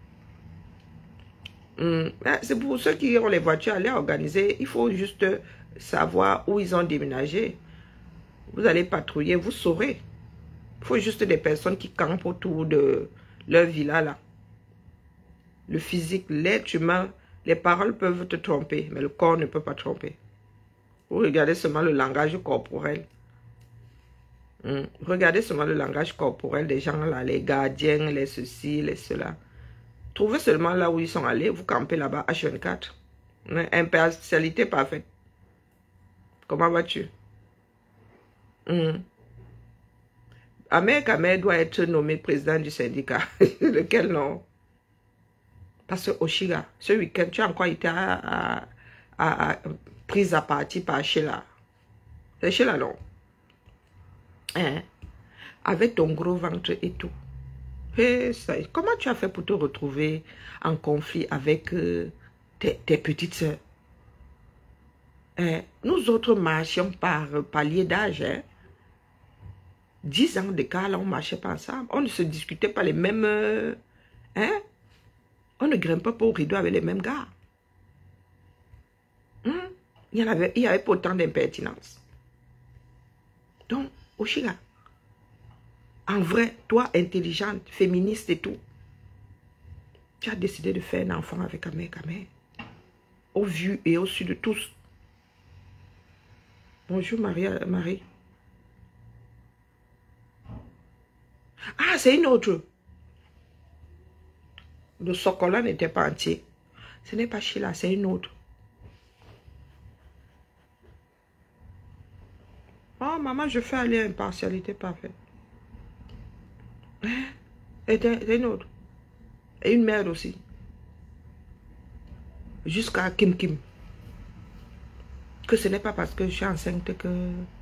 S1: Hmm. C'est pour ceux qui ont les voitures à les organiser. Il faut juste savoir où ils ont déménagé. Vous allez patrouiller, vous saurez. Il faut juste des personnes qui campent autour de leur villa là. Le physique, l'être humain, les paroles peuvent te tromper, mais le corps ne peut pas tromper. Vous regardez seulement le langage corporel. Hum. Regardez seulement le langage corporel des gens là, les gardiens, les ceci, les cela. Trouvez seulement là où ils sont allés, vous campez là-bas, H vingt-quatre. Hum. Impartialité parfaite. Comment vas-tu? Hum. Amé Kamé doit être nommé président du syndicat. Lequel non? Parce que Oshiga, ce week-end, tu as encore été à, à, à, à, prise à partie par Sheila. C'est Sheila, non? Hein? Avec ton gros ventre et tout. Et ça, comment tu as fait pour te retrouver en conflit avec euh, tes, tes petites soeurs? Hein? Nous autres marchions par palier d'âge. Hein? Dix ans d'écart, là, on ne marchait pas ensemble. On ne se discutait pas les mêmes... Euh, hein? On ne grimpe pas au rideau avec les mêmes gars. Hum? Il y en avait, il y avait pas autant d'impertinence. Donc, Oshiga, en vrai, toi, intelligente, féministe et tout, tu as décidé de faire un enfant avec Amé Kamé. Au vu et au su de tous. Bonjour, Marie. Marie. Ah, c'est une autre. Le Sokola n'était pas entier. Ce n'est pas Sheila, c'est une autre. Oh, maman, je fais aller impartialité parfaite. Et une autre. Et une mère aussi. Jusqu'à Kim Kim. Que ce n'est pas parce que je suis enceinte que...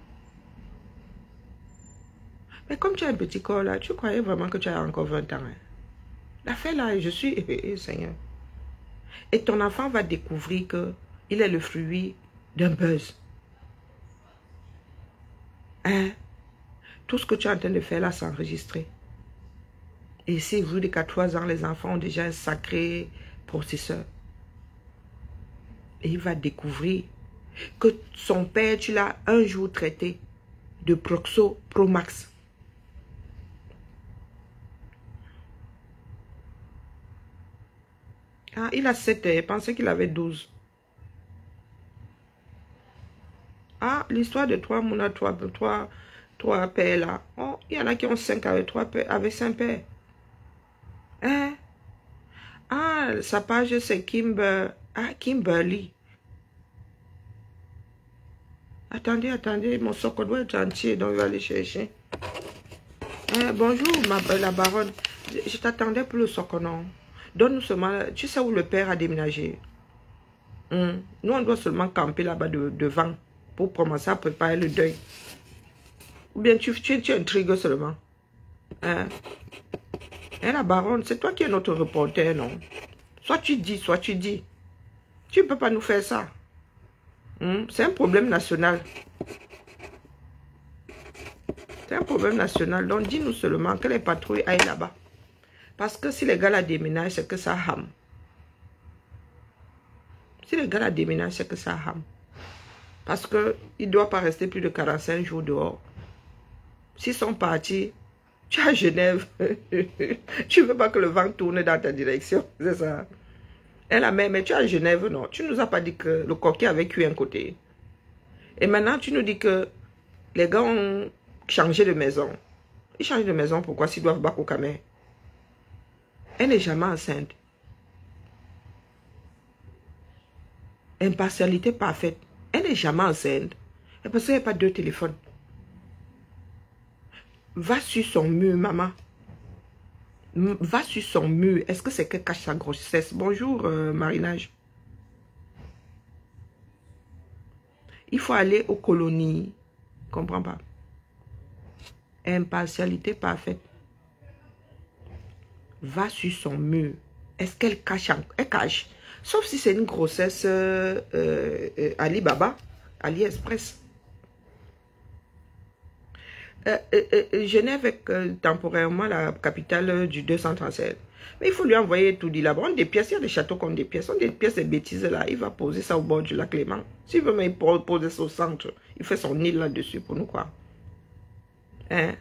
S1: Mais comme tu as un petit corps là, tu croyais vraiment que tu as encore vingt ans. Hein? La fait là, je suis... Eh, eh, Seigneur. Et ton enfant va découvrir qu'il est le fruit d'un buzz. Hein? Tout ce que tu es en train de faire là, c'est enregistré. Et ici, vu qu'à trois ans, les enfants ont déjà un sacré processeur. Et il va découvrir que son père, tu l'as un jour traité de Proxo Pro Max. Ah, il a sept ans, il pensait qu'il avait douze. Ah, l'histoire de trois, Mouna, trois, trois, trois paires là. Oh, il y en a qui ont cinq avec trois paires, avec cinq paires. Hein? Ah, sa page c'est Kimber, ah, Kimberly. Attendez, attendez, mon socle doit être entier, donc je vais aller chercher. Hein, bonjour, ma, la baronne. Je, je t'attendais pour le socle, non? Donne-nous seulement, tu sais où le père a déménagé? Hum. Nous, on doit seulement camper là-bas de, devant pour commencer à préparer le deuil. Ou bien tu, tu, tu intrigues seulement. Hein? Hein, la baronne, c'est toi qui es notre reporter, non? Soit tu dis, soit tu dis. Tu ne peux pas nous faire ça. Hum? C'est un problème national. C'est un problème national. Donc, dis-nous seulement que les patrouilles aillent là-bas. Parce que si les gars la déménagent, c'est que ça hame. Si les gars la déménagent, c'est que ça hame. Parce qu'il ne doit pas rester plus de quarante-cinq jours dehors. S'ils sont partis, tu es à Genève. Tu ne veux pas que le vent tourne dans ta direction. C'est ça. Elle a même, mais tu es à Genève, non. Tu ne nous as pas dit que le coquet avait cuit un côté. Et maintenant, tu nous dis que les gars ont changé de maison. Ils changent de maison, pourquoi s'ils doivent battre au caméra? Elle n'est jamais enceinte. Impartialité parfaite. Elle n'est jamais enceinte. Et parce qu'il n'y a pas deux téléphones. Va sur son mur, maman. Va sur son mur. Est-ce que c'est qu'elle cache sa grossesse? Bonjour, euh, Marinage. Il faut aller aux colonies. Comprends pas. Impartialité parfaite. Va sur son mur. Est-ce qu'elle cache? Elle cache. Sauf si c'est une grossesse euh, euh, Alibaba, AliExpress. Euh, euh, euh, Genève est euh, temporairement la capitale du deux cent trente-sept. Mais il faut lui envoyer tout dit là-bas. Des pièces, il y a des châteaux comme des pièces. On des pièces, des bêtises là. Il va poser ça au bord du lac Léman. S'il veut même poser ça au centre, il fait son île là-dessus pour nous quoi. Hein?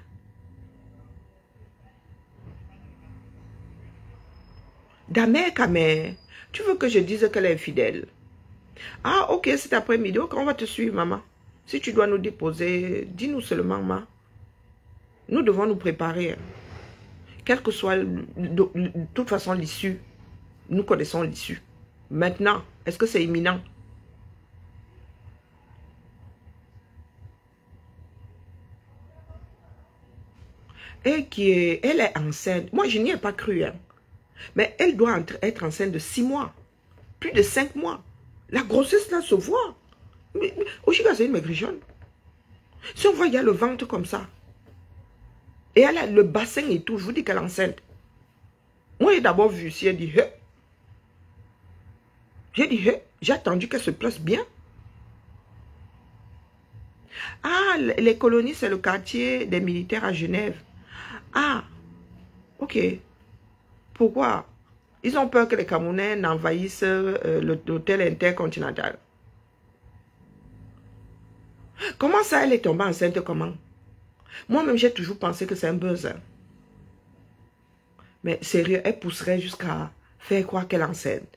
S1: Damer, Kamer, tu veux que je dise qu'elle est infidèle? Ah, ok, cet après-midi, on va te suivre, maman. Si tu dois nous déposer, dis-nous seulement, maman. Nous devons nous préparer. Quelle que soit, de, de toute façon, l'issue, nous connaissons l'issue. Maintenant, est-ce que c'est imminent? Et qui est, elle est enceinte. Moi, je n'y ai pas cru. Hein. Mais elle doit être enceinte de six mois. Plus de cinq mois. La grossesse, là, se voit. Mais, mais, au Chica, c'est une maigrichonne. Si on voit, il y a le ventre comme ça. Et elle a le bassin et tout. Je vous dis qu'elle est enceinte. Moi, j'ai d'abord vu si elle dit, hey. J'ai dit, hey. J'ai attendu qu'elle se place bien. Ah, les colonies, c'est le quartier des militaires à Genève. Ah, ok. Pourquoi? Ils ont peur que les Camerounais n'envahissent euh, l'hôtel intercontinental. Comment ça, elle est tombée enceinte, comment? Moi-même, j'ai toujours pensé que c'est un buzz. Hein. Mais sérieux, elle pousserait jusqu'à faire croire qu'elle est enceinte.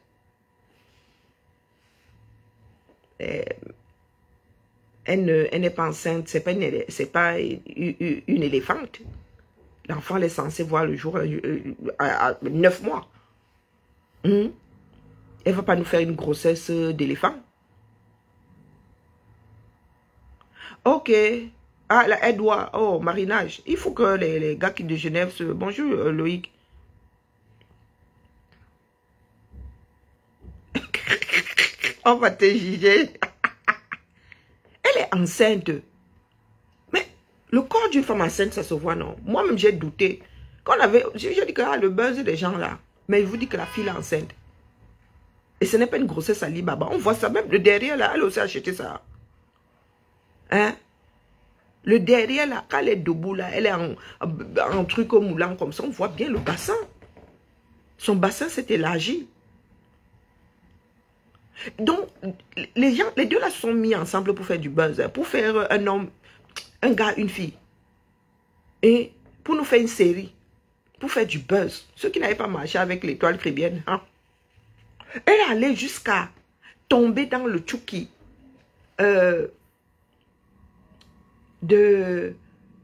S1: Et elle n'est pas enceinte, ce n'est pas, une, pas une, une éléphante. L'enfant est censé voir le jour à, à neuf mois. Hum? Elle ne va pas nous faire une grossesse d'éléphant. Ok. Ah, là, elle doit... Oh, marinage. Il faut que les, les gars qui de Genève se... Bonjour, euh, Loïc. On va te juger. Elle est enceinte. Mais le corps d'une femme enceinte, ça se voit, non? Moi-même, j'ai douté. Quand on avait... J'ai dit que ah, le buzz des gens là. Mais je vous dis que la fille est enceinte. Et ce n'est pas une grossesse Alibaba. On voit ça même. Le derrière là, elle aussi a acheté ça. Hein? Le derrière là, quand elle est debout là, elle est en, en truc moulant comme ça. On voit bien le bassin. Son bassin s'est élargi. Donc, les gens, les deux là sont mis ensemble pour faire du buzz. Hein, pour faire un homme, un gars, une fille. Et pour nous faire une série. Pour faire du buzz. Ceux qui n'avaient pas marché avec l'étoile caribéenne. Hein. Elle est allée jusqu'à tomber dans le tchouki euh, de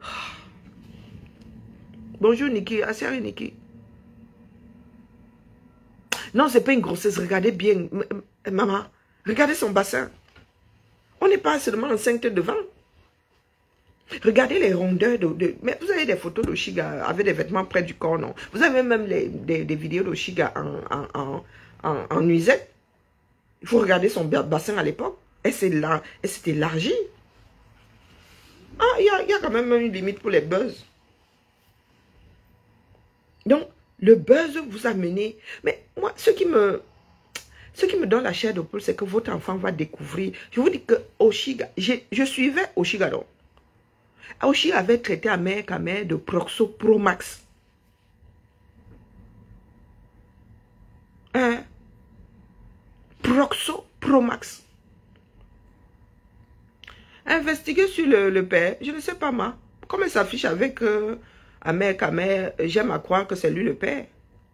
S1: Bonjour Niki, Asiari Niki. Non, c'est pas une grossesse, regardez bien. Maman, regardez son bassin. On n'est pas seulement enceinte devant. Regardez les rondeurs de, de... Mais vous avez des photos d'Oshiga avec des vêtements près du corps, non? Vous avez même les, des, des vidéos d'Oshiga en, en, en, en, en nuisette. Il faut regarder son bassin à l'époque. Elle s'est élargie. Ah, il y a, y a quand même une limite pour les buzz. Donc, le buzz vous a mené. Mais moi, ce qui me, ce qui me donne la chair de poule, c'est que votre enfant va découvrir. Je vous dis que Oshiga, je, je suivais Oshiga donc. Oshiga avait traité à mère qu'à mère de Proxo Pro Max. Hein? Proxo Pro Max. Investiguez sur le, le père. Je ne sais pas moi. Comme elle s'affiche avec euh, Amer Kamer, j'aime à croire que c'est lui le père.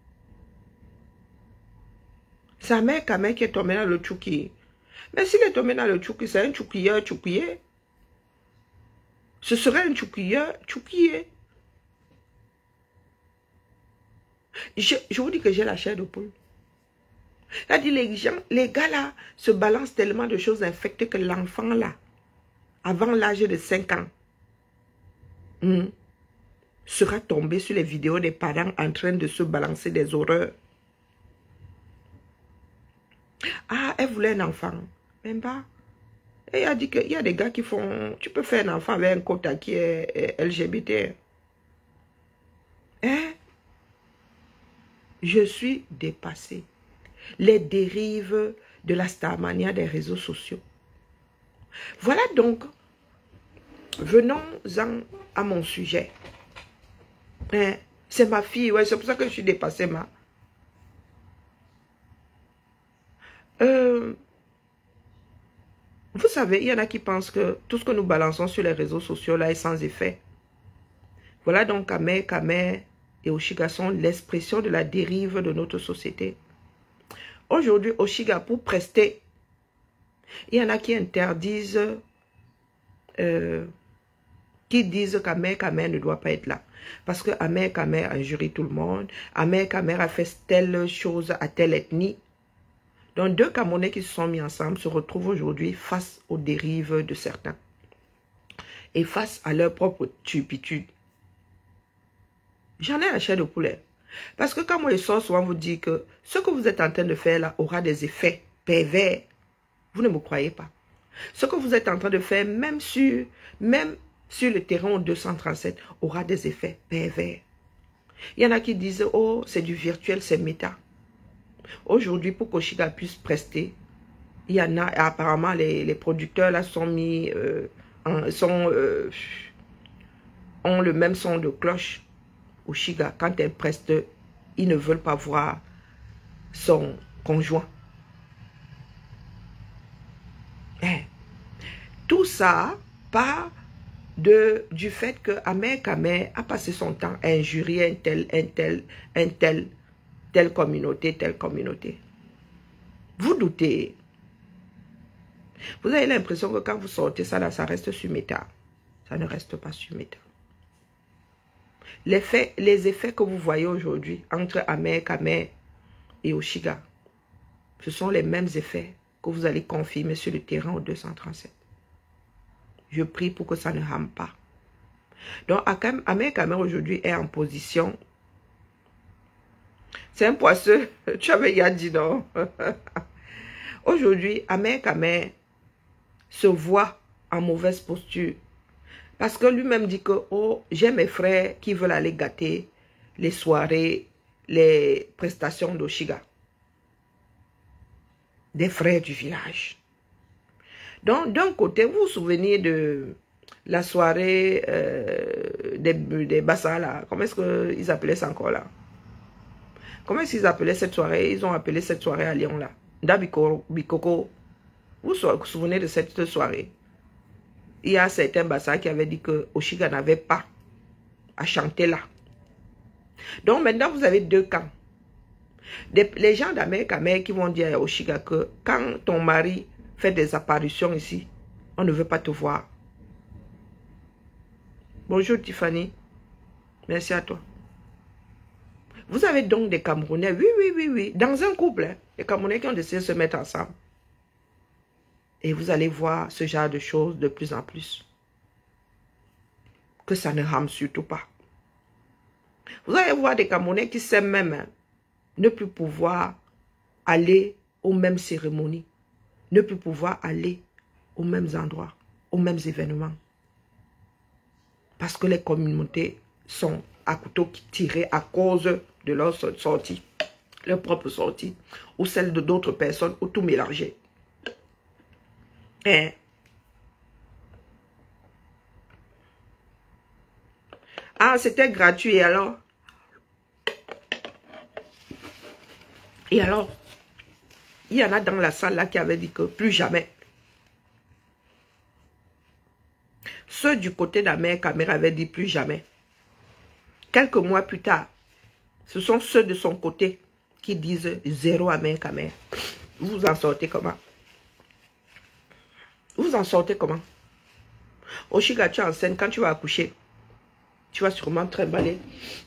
S1: C'est Amer Kamer qui est tombé dans le tchouki. Mais s'il est tombé dans le tchouki, c'est un tchoukieur tchoukier. Ce serait un tchoukieur tchoukier. Je, je vous dis que j'ai la chair de poule. Là, dit les gens, les gars là se balancent tellement de choses infectées que l'enfant là, avant l'âge de cinq ans, hmm, sera tombé sur les vidéos des parents en train de se balancer des horreurs. Ah, elle voulait un enfant. Même pas. Et elle a dit qu'il y a des gars qui font... Tu peux faire un enfant avec un quota qui est L G B T. Hein? Je suis dépassée. Les dérives de la starmania des réseaux sociaux. Voilà donc, venons-en à mon sujet. Hein? C'est ma fille, ouais, c'est pour ça que je suis dépassée, ma. Euh, vous savez, il y en a qui pensent que tout ce que nous balançons sur les réseaux sociaux là est sans effet. Voilà donc Kamer, Kamer et Oshiga sont l'expression de la dérive de notre société. Aujourd'hui, Oshiga, pour prester, il y en a qui interdisent, euh, qui disent qu'Amer Kamer ne doit pas être là. Parce que Amer Kamer a injurié tout le monde. Amer Kamer a fait telle chose à telle ethnie. Donc, deux Camerounais qui se sont mis ensemble se retrouvent aujourd'hui face aux dérives de certains. Et face à leur propre turpitude. J'en ai la chair de poulet. Parce que quand moi je sors souvent vous dire que ce que vous êtes en train de faire là aura des effets pervers. Vous ne me croyez pas. Ce que vous êtes en train de faire, même sur, même sur le terrain deux cent trente-sept, aura des effets pervers. Il y en a qui disent, oh, c'est du virtuel, c'est méta. Aujourd'hui, pour qu'Oshiga puisse prester, il y en a, apparemment, les, les producteurs là sont mis, euh, en, sont, euh, ont le même son de cloche. Oshiga, quand elle preste, ils ne veulent pas voir son conjoint. Eh. Tout ça part de, du fait que Amer Kamer a passé son temps à injurier un tel, un tel, un tel, telle communauté, telle communauté. Vous doutez. Vous avez l'impression que quand vous sortez ça là, ça reste sur méta. Ça ne reste pas sur méta. Les, faits, les effets que vous voyez aujourd'hui entre Amer Kamer et Oshiga, ce sont les mêmes effets que vous allez confirmer sur le terrain au deux cent trente-sept. Je prie pour que ça ne rame pas. Donc, Amer Kamer aujourd'hui est en position. C'est un poisseux. Tu avais déjà dit non. Aujourd'hui, Amer Kamer se voit en mauvaise posture. Parce que lui-même dit que, oh, j'ai mes frères qui veulent aller gâter les soirées, les prestations d'Oshiga. Des frères du village. Donc, d'un côté, vous vous souvenez de la soirée euh, des, des Bassa, là. Comment est-ce qu'ils appelaient ça encore, là? Comment est-ce qu'ils appelaient cette soirée? Ils ont appelé cette soirée à Lyon, là. Dabiko, Bikoko. Vous vous souvenez de cette soirée? Il y a certains Bassa qui avaient dit que Oshiga n'avait pas à chanter là. Donc maintenant, vous avez deux camps. Des, les gens d'Amer Kamer qui vont dire à Oshiga que quand ton mari fait des apparitions ici, on ne veut pas te voir. Bonjour Tiffany. Merci à toi. Vous avez donc des Camerounais, oui, oui, oui, oui, dans un couple, hein, les Camerounais qui ont décidé de se mettre ensemble. Et vous allez voir ce genre de choses de plus en plus. Que ça ne rame surtout pas. Vous allez voir des Camerounais qui s'aiment même, hein, ne plus pouvoir aller aux mêmes cérémonies, ne plus pouvoir aller aux mêmes endroits, aux mêmes événements. Parce que les communautés sont à couteau tiré à cause de leur sortie, leur propre sortie, ou celle de d'autres personnes, ou tout mélangé. Hein? Ah, c'était gratuit, et alors? Et alors? Il y en a dans la salle là qui avaient dit que plus jamais. Ceux du côté de la mère Caméra avaient dit plus jamais. Quelques mois plus tard, ce sont ceux de son côté qui disent zéro à mère Caméra. Vous vous en sortez comment? Vous vous en sortez comment? Oshiga, tu es enceinte, quand tu vas accoucher, tu vas sûrement trimballer.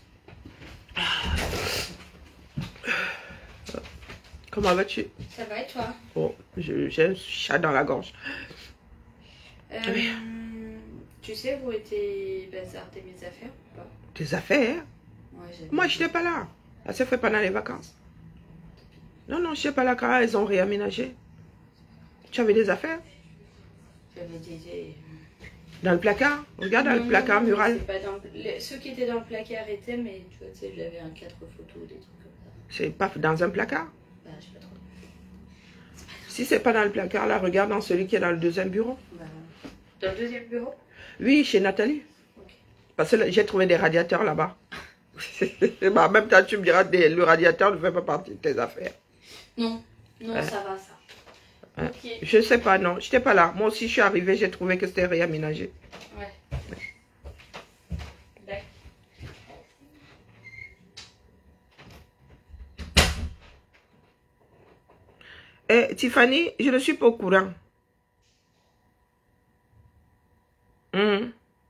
S1: Comment vas-tu?
S3: Ça va et toi?
S1: Oh, j'ai un chat dans la gorge.
S3: Euh, oui. Tu sais où était bazardées mes affaires ou pas?
S1: Tes affaires?
S3: Ouais,
S1: moi, je n'étais pas là. Ça s'est fait pendant les vacances. Non, non, je n'étais pas là quand elles ont réaménagé. Tu avais des affaires?
S3: J'avais des...
S1: Dans le placard? Regarde dans non, le placard non, mural.
S3: Pas dans... Les... Ceux qui étaient dans le placard étaient, mais tu vois, tu sais, j'avais un quatre photos, des trucs comme ça.
S1: C'est pas dans un placard?
S3: Bah, je sais pas trop.
S1: Si c'est pas dans le placard, là, regarde dans celui qui est dans le deuxième bureau.
S3: Bah, dans le deuxième bureau?
S1: Oui, chez Nathalie.
S3: Okay.
S1: Parce que j'ai trouvé des radiateurs là-bas. Bah, même temps, tu me diras, le radiateur ne fait pas partie de tes affaires.
S3: Non, non, hein? Ça va, ça.
S1: Hein? Okay. Je ne sais pas, non. Je n'étais pas là. Moi aussi, je suis arrivée, j'ai trouvé que c'était réaménagé.
S3: Ouais. D'accord.
S1: Eh, Tiffany, je ne suis pas au courant. Mmh.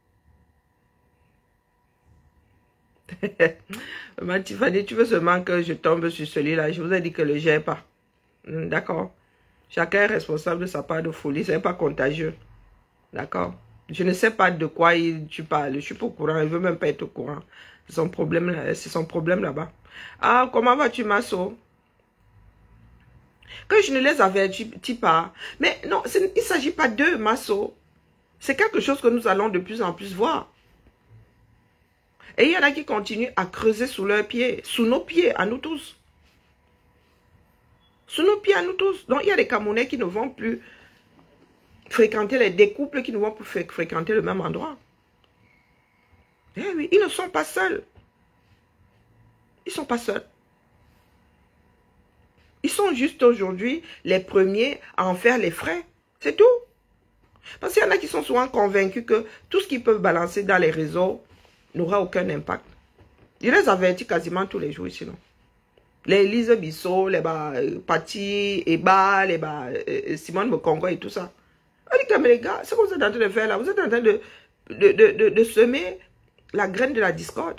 S1: Ma Tiffany, tu veux seulement que je tombe sur celui-là. Je vous ai dit que le gère pas. Mmh, d'accord. Chacun est responsable de sa part de folie. Ce n'est pas contagieux. D'accord. Je ne sais pas de quoi il, tu parles. Je ne suis pas au courant. Il ne veut même pas être au courant. C'est son problème, c'est son problème là-bas. Ah, comment vas-tu, Masso? Que je ne les avertis pas. Mais non, il ne s'agit pas d'eux, Masso. C'est quelque chose que nous allons de plus en plus voir. Et il y en a qui continuent à creuser sous leurs pieds, sous nos pieds, à nous tous. Sous nos pieds, à nous tous. Donc, il y a des Camerounais qui ne vont plus fréquenter, les, des couples qui ne vont plus fréquenter le même endroit. Eh oui, ils ne sont pas seuls. Ils ne sont pas seuls. Ils sont juste aujourd'hui les premiers à en faire les frais. C'est tout. Parce qu'il y en a qui sont souvent convaincus que tout ce qu'ils peuvent balancer dans les réseaux n'aura aucun impact. Je les avertis quasiment tous les jours sinon. Les Elise Bissot, les bah, euh, Patti, Eba, les bah, euh, Simone Mokongo et tout ça. Elle dit, mais les gars, ce que vous êtes en train de faire là, vous êtes en train de, de, de, de, de semer la graine de la discorde.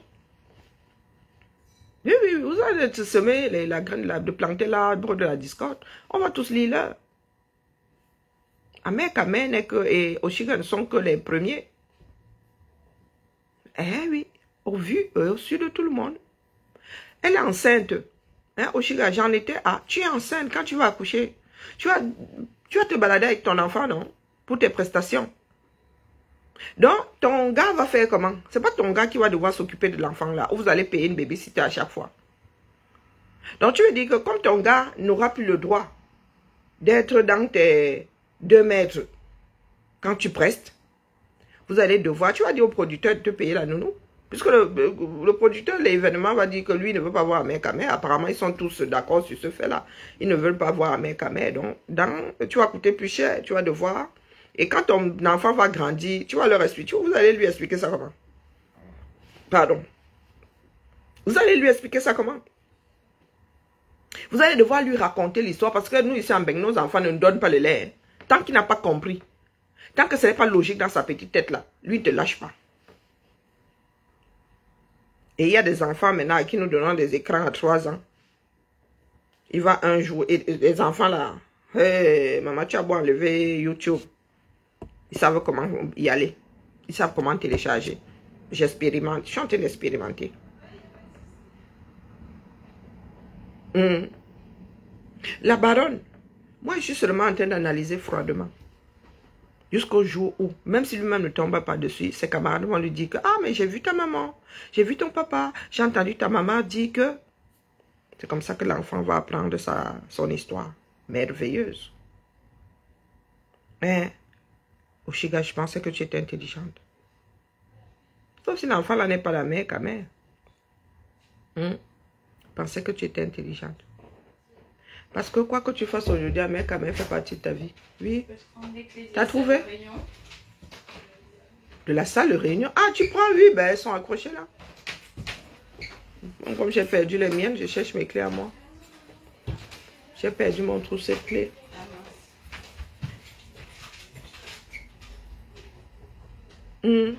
S1: Oui, oui, vous allez semer les, la graine, la, de planter l'arbre de la discorde. On va tous lire là. Amen, Kamen et Oshiga ne sont que les premiers. Eh oui, au vu et au su de tout le monde. Elle est enceinte. Hein, Oshiga, j'en étais à. Tu es enceinte quand tu vas accoucher. Tu vas, tu vas te balader avec ton enfant, non? Pour tes prestations. Donc, ton gars va faire comment? C'est pas ton gars qui va devoir s'occuper de l'enfant là. Ou vous allez payer une babysitter à chaque fois. Donc, tu veux dire que comme ton gars n'aura plus le droit d'être dans tes deux mètres quand tu prestes, vous allez devoir, tu vas dire au producteur de te payer la nounou. Puisque le, le, le producteur de l'événement va dire que lui ne veut pas voir mère Kamé. Apparemment, ils sont tous d'accord sur ce fait-là. Ils ne veulent pas voir mère Kamé. Donc, dans, tu vas coûter plus cher. Tu vas devoir. Et quand ton enfant va grandir, tu vas leur expliquer. Vous allez lui expliquer ça comment? Pardon. Vous allez lui expliquer ça comment? Vous allez devoir lui raconter l'histoire. Parce que nous, ici en Beng, nos enfants ne nous donnent pas le lait. Tant qu'il n'a pas compris. Tant que ce n'est pas logique dans sa petite tête là. Lui, ne te lâche pas. Et il y a des enfants maintenant à qui nous donnons des écrans à trois ans. Il va un jour, et, et les enfants là, hey, maman, tu as beau enlever YouTube. Ils savent comment y aller. Ils savent comment télécharger. J'expérimente. Je suis en train d'expérimenter. Mmh. La baronne, moi je suis seulement en train d'analyser froidement. Jusqu'au jour où, même si lui-même ne tombe pas dessus, ses camarades vont lui dire que « Ah, mais j'ai vu ta maman, j'ai vu ton papa, j'ai entendu ta maman dire que... » C'est comme ça que l'enfant va apprendre sa, son histoire merveilleuse. Mais, Oshiga, je pensais que tu étais intelligente. Sauf si l'enfant là n'est pas la mère, quand même. Hum? Je pensais que tu étais intelligente. Parce que quoi que tu fasses aujourd'hui, la mère, quand même, fait partie de ta vie. Oui. Tu as trouvé? De la salle de réunion. Ah, tu prends, oui, ben elles sont accrochées là. Bon, comme j'ai perdu les miennes, je cherche mes clés à moi. J'ai perdu mon trousseau de clés. Mmh.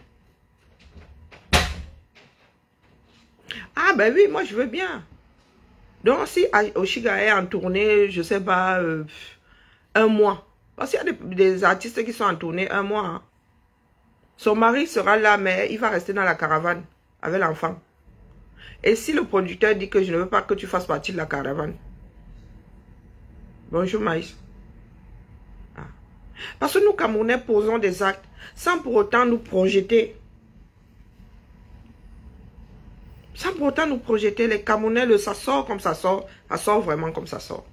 S1: Ah, ben oui, moi je veux bien. Donc, si Oshiga est en tournée, je sais pas, euh, un mois. Parce qu'il y a des, des artistes qui sont en tournée un mois. Hein. Son mari sera là, mais il va rester dans la caravane avec l'enfant. Et si le producteur dit que je ne veux pas que tu fasses partie de la caravane. Bonjour Maïs. Ah. Parce que nous, Camerounais, posons des actes sans pour autant nous projeter. Sans pour autant nous projeter. Les Camerounais, le, ça sort comme ça sort. Ça sort vraiment comme ça sort.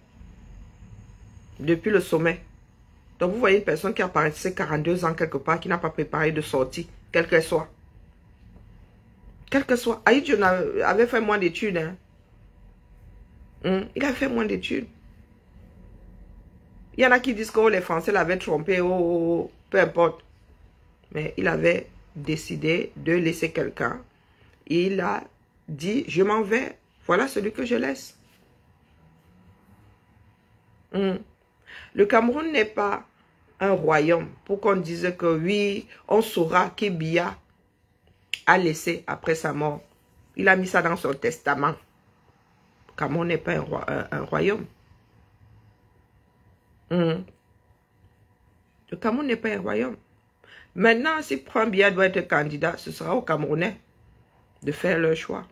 S1: Depuis le sommet. Donc vous voyez une personne qui a passé quarante-deux ans quelque part, qui n'a pas préparé de sortie, quelle qu'elle soit. Quelle que soit. Aïe, Dieu avait fait moins d'études. Hein. Hum, il a fait moins d'études. Il y en a qui disent que oh, les Français l'avaient trompé, oh, oh, oh, peu importe. Mais il avait décidé de laisser quelqu'un. Il a dit, je m'en vais. Voilà celui que je laisse. Hum. Le Cameroun n'est pas un royaume. Pour qu'on dise que oui, on saura qui Biya a laissé après sa mort. Il a mis ça dans son testament. Le Cameroun n'est pas un, roi, un, un royaume. Hum. Le Cameroun n'est pas un royaume. Maintenant, si Prend Biya doit être candidat, ce sera aux Camerounais de faire leur choix.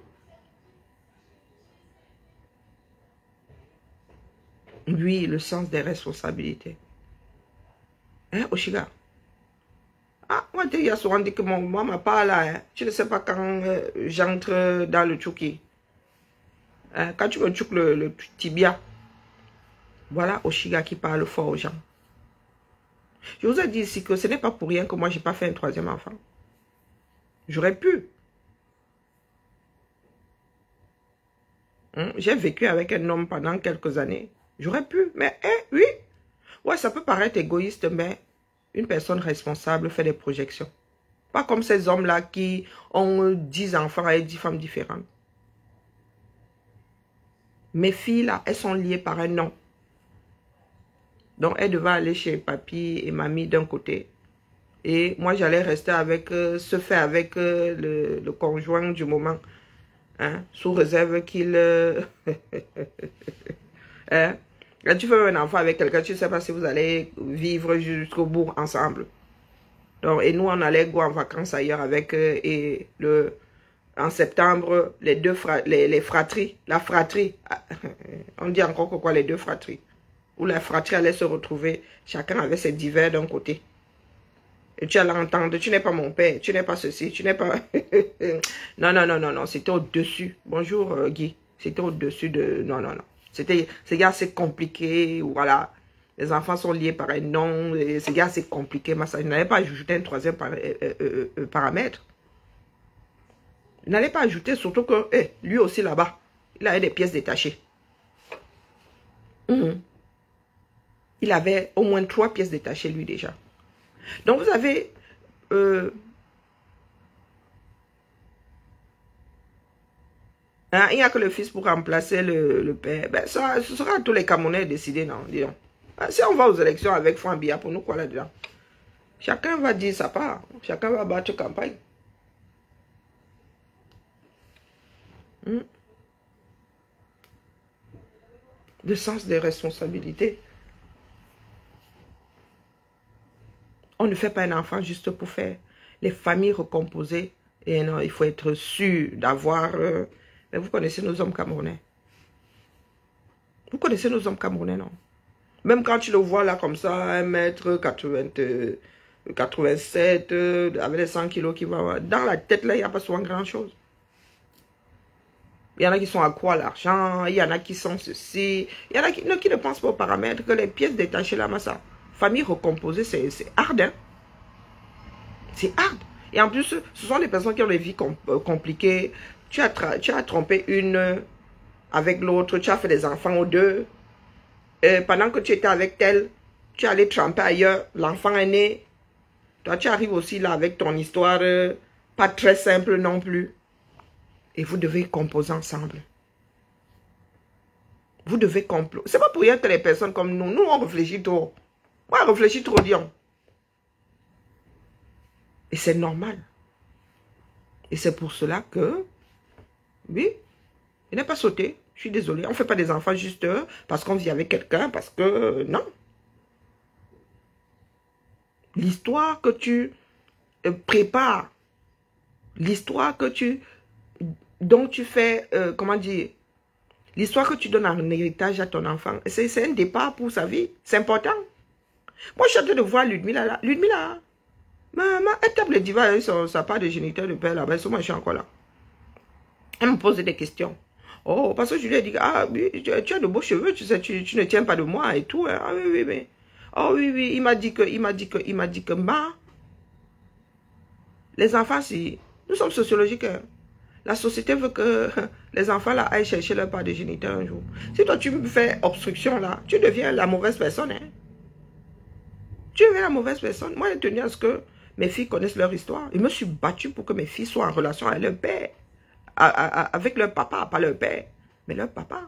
S1: Oui, le sens des responsabilités. Hein, Oshiga? Ah, moi, il y a souvent dit que mon maman m'a pas là. Hein. Je ne sais pas quand euh, j'entre dans le tchouki. Hein, quand tu me tchoukes le, le tibia. Voilà Oshiga qui parle fort aux gens. Je vous ai dit ici que ce n'est pas pour rien que moi, je n'ai pas fait un troisième enfant. J'aurais pu. Hein, j'ai vécu avec un homme pendant quelques années. J'aurais pu, mais eh, oui. Ouais, ça peut paraître égoïste, mais une personne responsable fait des projections. Pas comme ces hommes-là qui ont dix enfants et dix femmes différentes. Mes filles, là, elles sont liées par un nom. Donc, elles devaient aller chez papy et mamie d'un côté. Et moi, j'allais rester avec, euh, se faire avec euh, le, le conjoint du moment. Hein, sous réserve qu'il... Euh, hein, quand tu fais un enfant avec quelqu'un, tu ne sais pas si vous allez vivre jusqu'au bout ensemble. Donc, et nous, on allait go en vacances ailleurs avec... Euh, et le, en septembre, les deux fra les, les fratries, la fratrie, on dit encore que quoi, les deux fratries, où la fratrie allait se retrouver, chacun avait ses divers d'un côté. Et tu allais entendre, tu n'es pas mon père, tu n'es pas ceci, tu n'es pas... non, non, non, non, non, c'était au-dessus. Bonjour euh, Guy, c'était au-dessus de... Non, non, non. C'était assez compliqué, voilà. Les enfants sont liés par un nom, c'est assez compliqué. Mais ça, je n'allais pas ajouter un troisième par, euh, euh, euh, paramètre. Je n'allais pas ajouter, surtout que eh, lui aussi là-bas, il avait des pièces détachées. Mmh. Il avait au moins trois pièces détachées, lui, déjà. Donc, vous avez... Euh, hein, il n'y a que le fils pour remplacer le, le père. Ben, ça, ce sera à tous les Camerounais décider, non, dis donc. Ben, si on va aux élections avec Prend Biya, pour nous, quoi là-dedans? Chacun va dire sa part. Chacun va battre campagne. Hmm? Le sens des responsabilités. On ne fait pas un enfant juste pour faire. Les familles recomposées, et non, il faut être sûr d'avoir... Euh, mais vous connaissez nos hommes camerounais. Vous connaissez nos hommes camerounais, non? Même quand tu le vois là comme ça, un mètre quatre-vingt-sept, euh, avec les cent kilos qui va... Dans la tête, là, il n'y a pas souvent grand-chose. Il y en a qui sont accro à l'argent, il y en a qui sont ceci, il y en a qui, non, qui ne pensent pas aux paramètres, que les pièces détachées là, ça. Famille recomposée, c'est hard, hein? C'est hard. Et en plus, ce sont les personnes qui ont des vies com compliquées. Tu as, tu as trompé une avec l'autre, tu as fait des enfants aux deux. Et pendant que tu étais avec elle, tu es allé tremper ailleurs, l'enfant est né. Toi, tu arrives aussi là avec ton histoire, euh, pas très simple non plus. Et vous devez composer ensemble. Vous devez comploter. C'est pas pour rien que les personnes comme nous, nous on réfléchit trop. Moi, on réfléchit trop bien. Et c'est normal. Et c'est pour cela que, oui, il n'est pas sauté. Je suis désolée. On ne fait pas des enfants juste parce qu'on vit avec quelqu'un, parce que, non. L'histoire que tu prépares, l'histoire que tu... dont tu fais, euh, comment dire, l'histoire que tu donnes en héritage à ton enfant, c'est un départ pour sa vie. C'est important. Moi, je suis en train de voir Ludmila là. Ludmila, maman, elle tape le divan avec son, sa part de géniteur de père là-bas. Moi, je suis encore là. Elle me pose des questions. Oh, parce que je lui ai dit, ah oui, tu, tu as de beaux cheveux, tu sais, tu, tu ne tiens pas de moi et tout. Hein. Ah oui, oui, mais. Oh oui, oui, il m'a dit que, il m'a dit que, il m'a dit que, ma, les enfants, si, nous sommes sociologiques, hein. La société veut que les enfants là aillent chercher leur part de géniteur un jour. Si toi tu me fais obstruction là, tu deviens la mauvaise personne. Hein? Tu deviens la mauvaise personne. Moi, j'ai tenu à ce que mes filles connaissent leur histoire. Je me suis battue pour que mes filles soient en relation avec leur père. À, à, à, avec leur papa, pas leur père, mais leur papa.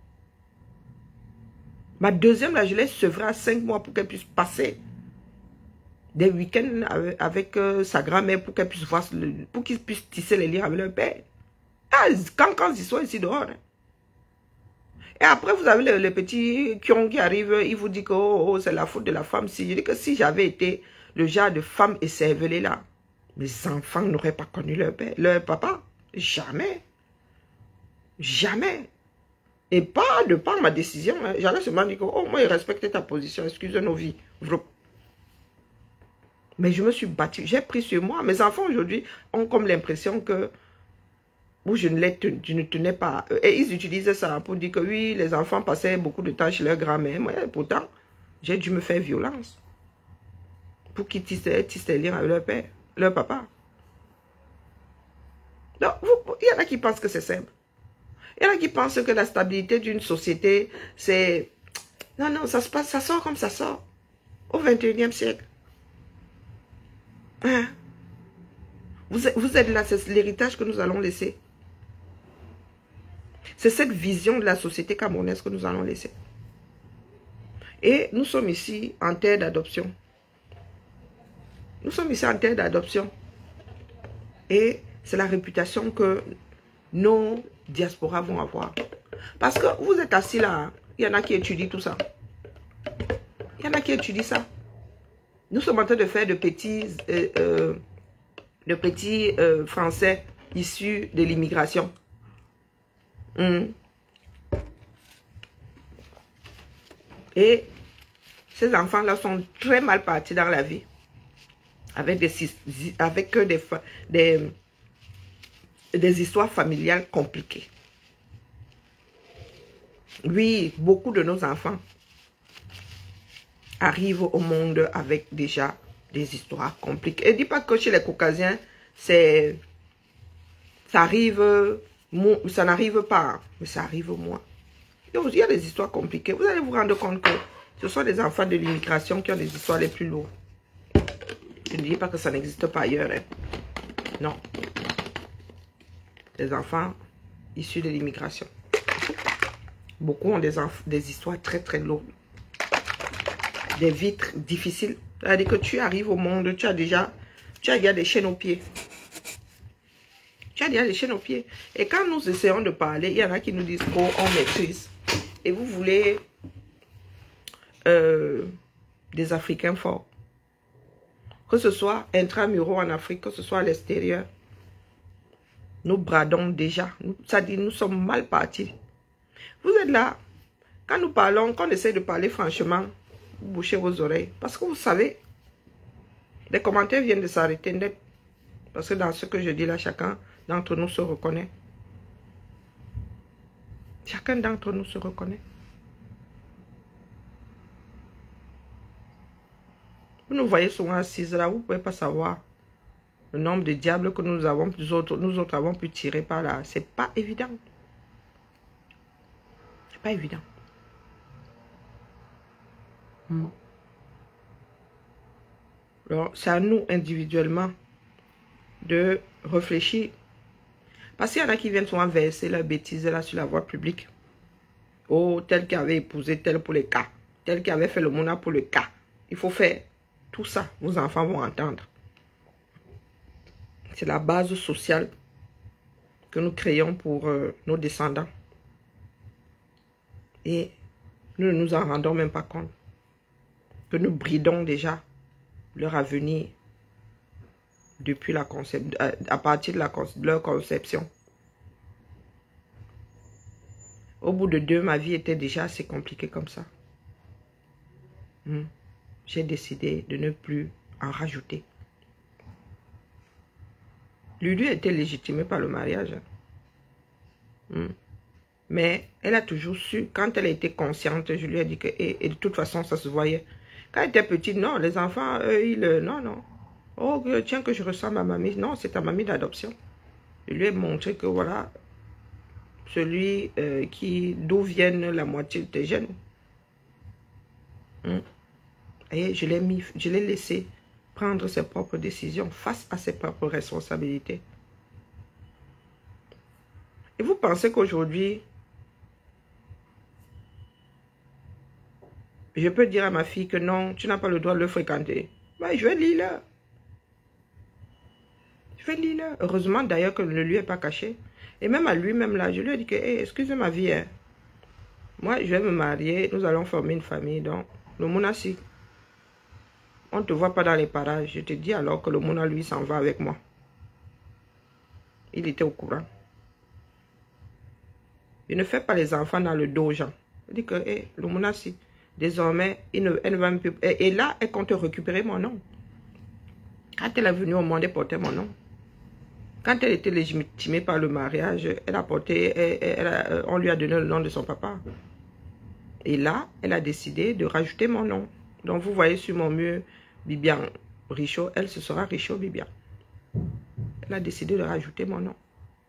S1: Ma deuxième là, je l'ai sevrée à cinq mois pour qu'elle puisse passer des week-ends avec, avec euh, sa grand-mère pour qu'elle puisse voir, le, pour qu'ils puissent tisser les liens avec leur père. Ah, quand, quand ils sont ici dehors. Hein. Et après, vous avez les, les petits kions qui arrivent, ils vous disent que oh, oh, c'est la faute de la femme. Si, je dis que si j'avais été le genre de femme écervelée là, mes enfants n'auraient pas connu leur père, leur papa. Jamais. Jamais. Et pas de par ma décision. Hein. J'allais seulement dire que oh, moi, je respecte ta position, excuse nos vies. Mais je me suis battue, j'ai pris sur moi. Mes enfants aujourd'hui ont comme l'impression que où je ne, les ten, je ne tenais pas. Et ils utilisaient ça pour dire que oui, les enfants passaient beaucoup de temps chez leur grand-mère. Moi, pourtant, j'ai dû me faire violence pour qu'ils tissent, tissent les liens avec leur père, leur papa. Donc, vous, il y en a qui pensent que c'est simple. Il y en a qui pensent que la stabilité d'une société, c'est... Non, non, ça se passe, ça sort comme ça sort. Au vingt et unième siècle. Hein? Vous êtes, vous êtes là, c'est l'héritage que nous allons laisser. C'est cette vision de la société camerounaise que nous allons laisser. Et nous sommes ici en terre d'adoption. Nous sommes ici en terre d'adoption. Et c'est la réputation que nos diasporas vont avoir. Parce que vous êtes assis là, il y en a qui étudient tout ça. Il y en a qui étudient ça. Nous sommes en train de faire de petits, euh, euh, de petits euh, Français issus de l'immigration. Mmh. Et ces enfants-là sont très mal partis dans la vie. Avec des, avec des, des, des histoires familiales compliquées. Oui, beaucoup de nos enfants arrivent au monde avec déjà des histoires compliquées. Et dis pas que chez les Caucasiens, c'est, ça arrive, ça n'arrive pas, mais ça arrive moins. Il y a des histoires compliquées. Vous allez vous rendre compte que ce sont des enfants de l'immigration qui ont des histoires les plus lourdes. Je ne dis pas que ça n'existe pas ailleurs. Hein. Non. Les enfants issus de l'immigration. Beaucoup ont des, des histoires très très lourdes. Des vies difficiles. C'est-à-dire que tu arrives au monde, tu as déjà, tu as déjà des chaînes aux pieds. Tu as déjà léché nos pieds. Et quand nous essayons de parler, il y en a qui nous disent, oh, on maîtrise. Et vous voulez euh, des Africains forts. Que ce soit intramuraux en Afrique, que ce soit à l'extérieur. Nous bradons déjà. Ça dit, nous sommes mal partis. Vous êtes là. Quand nous parlons, quand on essaie de parler franchement, vous bouchez vos oreilles. Parce que vous savez, les commentaires viennent de s'arrêter net. Parce que dans ce que je dis là, chacun d'entre nous se reconnaît. Chacun d'entre nous se reconnaît. Vous nous voyez souvent assises là, vous ne pouvez pas savoir le nombre de diables que nous avons, nous autres, nous autres avons pu tirer par là. C'est pas évident. C'est pas évident. Hmm. Alors, c'est à nous individuellement de réfléchir. Parce qu'il y en a qui viennent souvent verser leur bêtise là sur la voie publique. Oh, tel qui avait épousé tel pour le cas. Tel qui avait fait le mona pour le cas. Il faut faire tout ça. Vos enfants vont entendre. C'est la base sociale que nous créons pour euh, nos descendants. Et nous ne nous en rendons même pas compte. Que nous bridons déjà leur avenir depuis la conception, à partir de, la, de leur conception. Au bout de deux, ma vie était déjà assez compliquée comme ça. Hmm. J'ai décidé de ne plus en rajouter. Lulu était légitimée par le mariage. Hmm. Mais elle a toujours su, quand elle a été consciente, je lui ai dit que, et, et de toute façon, ça se voyait. Quand elle était petite, non, les enfants, eux, ils, non, non. Oh, tiens, que je ressemble à mamie. Non, c'est ta mamie d'adoption. Je lui ai montré que, voilà, celui euh, qui, d'où viennent la moitié de tes gènes. Hmm. Et je l'ai mis, je l'ai laissé prendre ses propres décisions face à ses propres responsabilités. Et vous pensez qu'aujourd'hui, je peux dire à ma fille que non, tu n'as pas le droit de le fréquenter. Ben, je vais lire là. Je vais lire là. Heureusement d'ailleurs que je ne lui ai pas caché. Et même à lui-même là, je lui ai dit que, hey, excusez ma vie. Hein. Moi, je vais me marier, nous allons former une famille. Donc, le monassi, on ne te voit pas dans les parages. Je te dis alors que le mona, lui, s'en va avec moi. Il était au courant. Il ne fait pas les enfants dans le dos aux gens. Il dit que, hey, le monassi, désormais, il ne, elle ne va même plus... Et, et là, elle compte récupérer mon nom. Quand elle est venue au monde, elle portait mon nom. Quand elle était légitimée par le mariage, elle a porté, elle, elle a, on lui a donné le nom de son papa. Et là, elle a décidé de rajouter mon nom. Donc, vous voyez sur mon mur, Bibian Richaud, elle, ce sera Richaud Bibian. Elle a décidé de rajouter mon nom.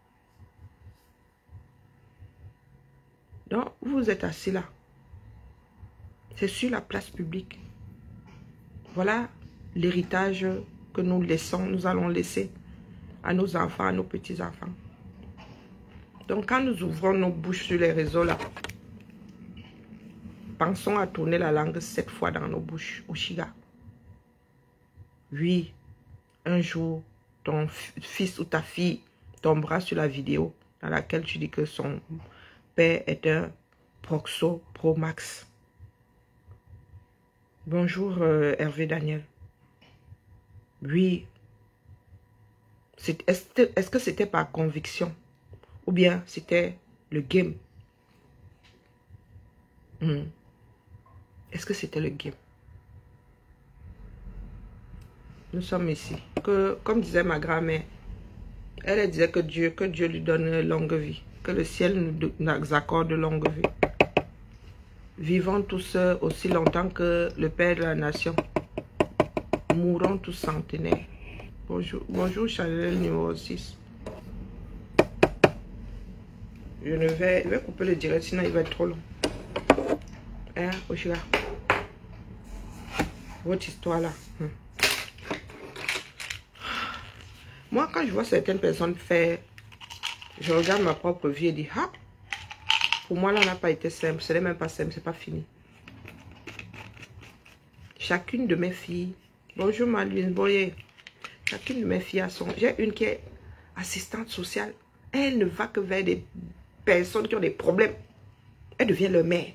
S1: Donc, vous êtes assis là. C'est sur la place publique. Voilà l'héritage que nous laissons, nous allons laisser à nos enfants, à nos petits-enfants. Donc, quand nous ouvrons nos bouches sur les réseaux là, pensons à tourner la langue sept fois dans nos bouches, au Shiga. Oui, un jour, ton fils ou ta fille tombera sur la vidéo dans laquelle tu dis que son père est un Proxo Pro Max. Bonjour euh, Hervé Daniel. Oui. Est-ce est que c'était par conviction? Ou bien c'était le game? Hmm. Est-ce que c'était le game? Nous sommes ici. Que, comme disait ma grand-mère, elle, elle disait que Dieu, que Dieu lui donne longue vie. Que le ciel nous accorde longue vie. Vivons tous aussi longtemps que le Père de la Nation. Mourons tous centenaires. Bonjour, bonjour Chanel numéro six. Je ne vais, je vais couper le direct, sinon il va être trop long. Hein, Oshira? Votre histoire là. Hmm. Moi, quand je vois certaines personnes faire, je regarde ma propre vie et dis, ah, pour moi, là, n'a pas été simple. Ce n'est même pas simple, c'est pas fini. Chacune de mes filles, bonjour Maline Boyer, chacune de mes filles a son, j'ai une qui est assistante sociale. Elle ne va que vers des personnes qui ont des problèmes. Elle devient leur mère.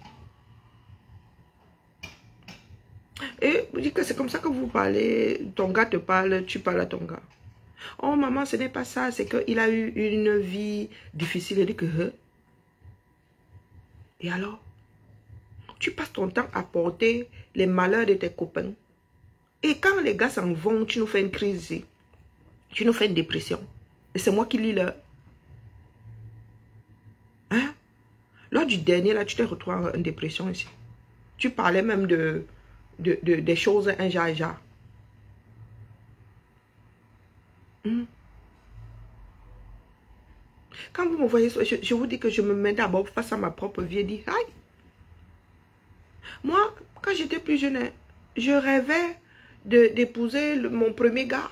S1: Et vous dites que c'est comme ça que vous parlez. Ton gars te parle, tu parles à ton gars. Oh maman, ce n'est pas ça. C'est qu'il a eu une vie difficile. Elle dit que... Hein? Et alors? Tu passes ton temps à porter les malheurs de tes copains. Et quand les gars s'en vont, tu nous fais une crise ici. Tu nous fais une dépression. Et c'est moi qui lis leur... Hein? Lors du dernier, là, tu t'es retrouvé en dépression ici. Tu parlais même de, de, de des choses un jar hmm? Quand vous me voyez, je, je vous dis que je me mets d'abord face à ma propre vie et dis, aïe. Moi, quand j'étais plus jeune, je rêvais d'épouser mon premier gars.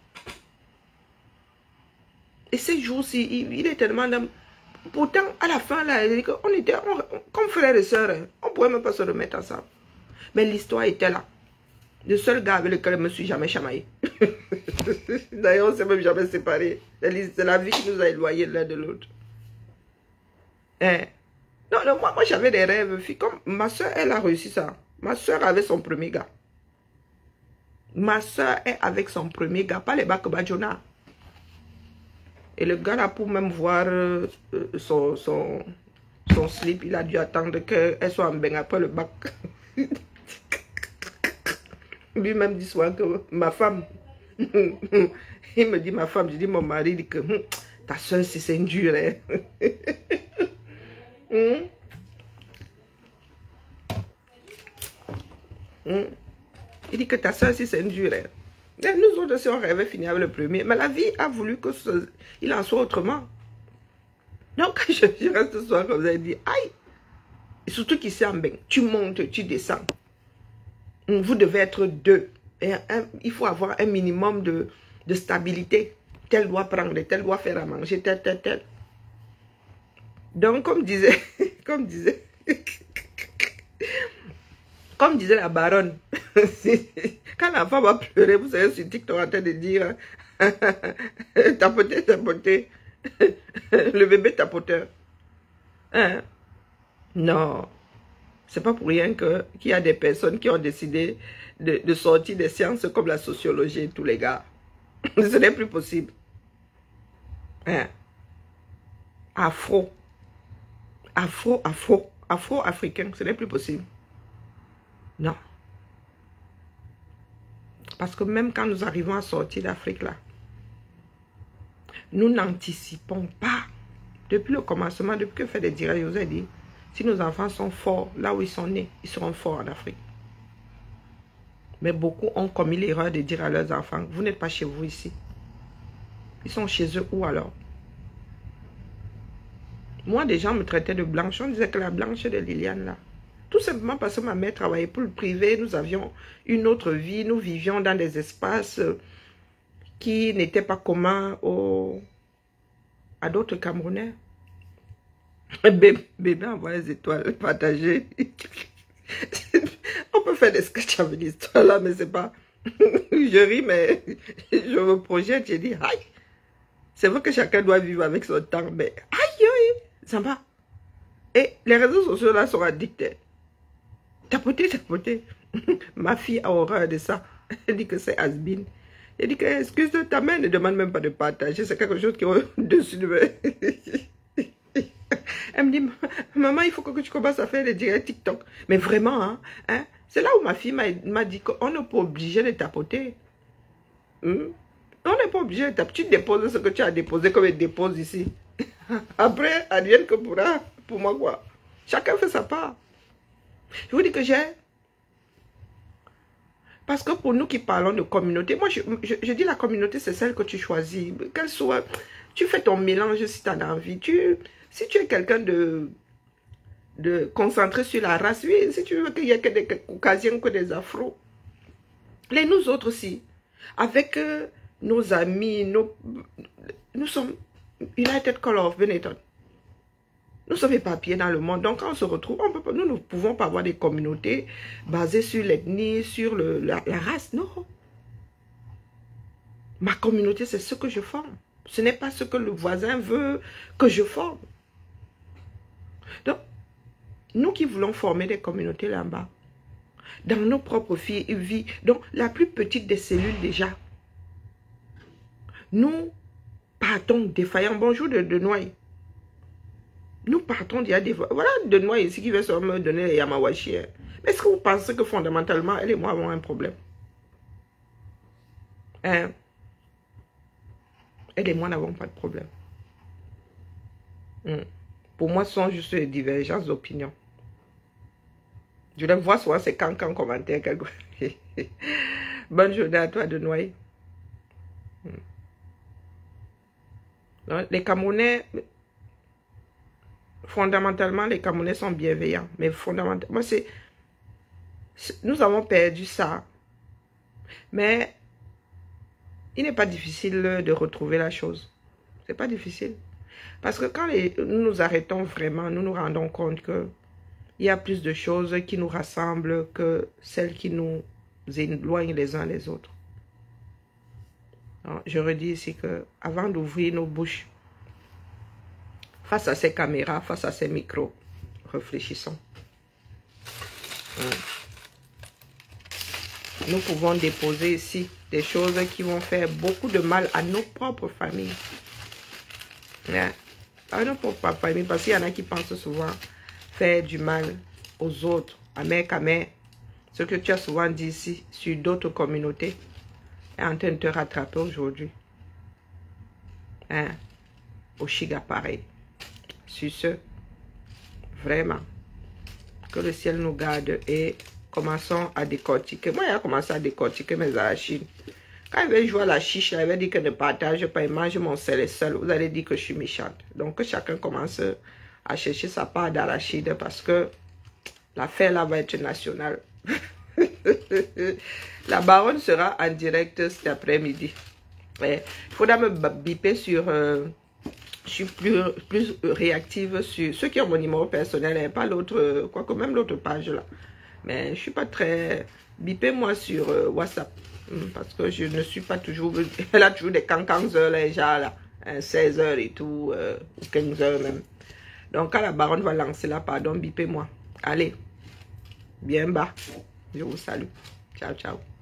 S1: Et ces jours-ci, il, il est tellement... Pourtant, à la fin, là, on était on, comme frères et sœurs. Hein. On ne pouvait même pas se remettre ensemble. Mais l'histoire était là. Le seul gars avec lequel je me suis jamais chamaillé. D'ailleurs, on ne s'est même jamais séparés. C'est la vie qui nous a éloignés l'un de l'autre. Hein? Non, non, moi, moi j'avais des rêves. Comme ma soeur, elle a réussi ça. Ma soeur avait son premier gars. Ma soeur est avec son premier gars, pas les Bakabadjona. Et le gars là, pour même voir euh, son, son, son slip, il a dû attendre qu'elle soit en bain après le bac. Lui-même dit souvent que ma femme, il me dit ma femme, je dis mon mari, il dit que ta soeur, si c'est une dure. Hein. hum? Hum? Il dit que ta soeur, si c'est une dure. Hein. Et nous autres aussi, on rêvait finir avec le premier. Mais la vie a voulu qu'il en soit autrement. Donc, quand je, je reste ce soir, comme vous avez dit, aïe. Et surtout qu'ici en bain, tu montes, tu descends. Vous devez être deux. Et un, il faut avoir un minimum de, de stabilité. Tel doit prendre, tel doit faire à manger, tel, tel, tel. Donc, comme disait, comme disait, comme disait la baronne, quand l'enfant va pleurer, vous savez, sur TikTok en train de dire, tapoter, tapoter, le bébé tapoteur. Hein? Non. C'est pas pour rien qu'il y a des personnes qui ont décidé de, de sortir des sciences comme la sociologie et tous les gars. Ce n'est plus possible. Hein? Afro. Afro, afro. Afro-africain, ce n'est plus possible. Non. Parce que même quand nous arrivons à sortir d'Afrique là, nous n'anticipons pas. Depuis le commencement, depuis que fait des dirages, je vous ai dit, si nos enfants sont forts, là où ils sont nés, ils seront forts en Afrique. Mais beaucoup ont commis l'erreur de dire à leurs enfants, vous n'êtes pas chez vous ici. Ils sont chez eux où alors? Moi, des gens me traitaient de blanche. On disait que la blanche de Liliane là. Tout simplement parce que ma mère travaillait pour le privé. Nous avions une autre vie. Nous vivions dans des espaces qui n'étaient pas communs aux... à d'autres Camerounais. Bébé, bébé envoie les étoiles partagées. On peut faire des sketchs avec l'histoire là, mais c'est pas... Je ris, mais je me projette, je dis, aïe. C'est vrai que chacun doit vivre avec son temps, mais aïe, aïe, ça va. Et les réseaux sociaux là sont addictés. Tapoter, tapoter. Ma fille a horreur de ça. Elle dit que c'est has-been. Elle dit que, excuse ta mère ne demande même pas de partager. C'est quelque chose qui est au-dessus de moi. Elle me dit, maman, il faut que tu commences à faire des directs TikTok. Mais vraiment, hein, hein c'est là où ma fille m'a dit qu'on n'est pas obligé de tapoter. Hmm? On n'est pas obligé de tapoter. Tu déposes ce que tu as déposé comme elle dépose ici. Après, advienne que pourra. Pour moi, quoi. Chacun fait sa part. Je vous dis que j'ai... Parce que pour nous qui parlons de communauté, moi, je, je, je dis la communauté, c'est celle que tu choisis. Qu'elle soit... Tu fais ton mélange si tu as envie. Tu, si tu es quelqu'un de, de concentré sur la race, oui, si tu veux qu'il y ait que des caucasiens, que des afros. Les nous autres aussi, avec euh, nos amis, nos, nous sommes United Color of Benetton. Nous sommes éparpillés dans le monde. Donc, quand on se retrouve, on peut, nous ne pouvons pas avoir des communautés basées sur l'ethnie, sur le, la, la race. Non. Ma communauté, c'est ce que je forme. Ce n'est pas ce que le voisin veut que je forme. Donc, nous qui voulons former des communautés là-bas, dans nos propres vies, donc la plus petite des cellules déjà, nous partons défaillants. Bonjour de, de Noailles. Nous partons déjà défaillants. Voilà de Noailles ici qui veut se me donner les Yamawashi. Hein. Mais est-ce que vous pensez que fondamentalement, elle et moi avons un problème? Hein? Elle et moi n'avons pas de problème. Hmm. Pour moi, ce sont juste des divergences d'opinion. Je les vois souvent ces cancans commentaires. Quelque... Bonne journée à toi de Noailles. Hmm. Les Camerounais, fondamentalement, les Camerounais sont bienveillants. Mais fondamentalement, c'est... Nous avons perdu ça. Mais il n'est pas difficile de retrouver la chose. C'est pas difficile. Parce que quand les, nous nous arrêtons vraiment, nous nous rendons compte que il y a plus de choses qui nous rassemblent que celles qui nous éloignent les uns les autres. Alors, je redis ici que avant d'ouvrir nos bouches face à ces caméras, face à ces micros, réfléchissons. Nous pouvons déposer ici des choses qui vont faire beaucoup de mal à nos propres familles. Yeah. À nos propres familles, parce qu'il y en a qui pensent souvent faire du mal aux autres, à mère qu'à mère. Ce que tu as souvent dit ici, sur d'autres communautés, est en train de te rattraper aujourd'hui. Hein? Au Chiga pareil. Sur ce, vraiment, que le ciel nous garde et commençons à décortiquer. Moi, j'ai commencé à décortiquer mes arachides. Quand il veut jouer à la chiche, il avait dit que ne partage pas, il mange mon sel seul. Vous allez dire que je suis méchante. Donc, que chacun commence à chercher sa part d'arachide parce que l'affaire là va être nationale. La baronne sera en direct cet après-midi. Il faudra me biper sur... Euh, je suis plus, plus réactive sur ceux qui ont mon numéro personnel et pas l'autre, quoique même l'autre page là. Mais je ne suis pas très... Bipez-moi sur euh, WhatsApp. Parce que je ne suis pas toujours... Elle a toujours des quinze heures là, déjà là. Hein, seize heures et tout, euh, quinze heures même. Donc quand la baronne va lancer là, pardon, bipez-moi. Allez, bien bas. Je vous salue. Ciao, ciao.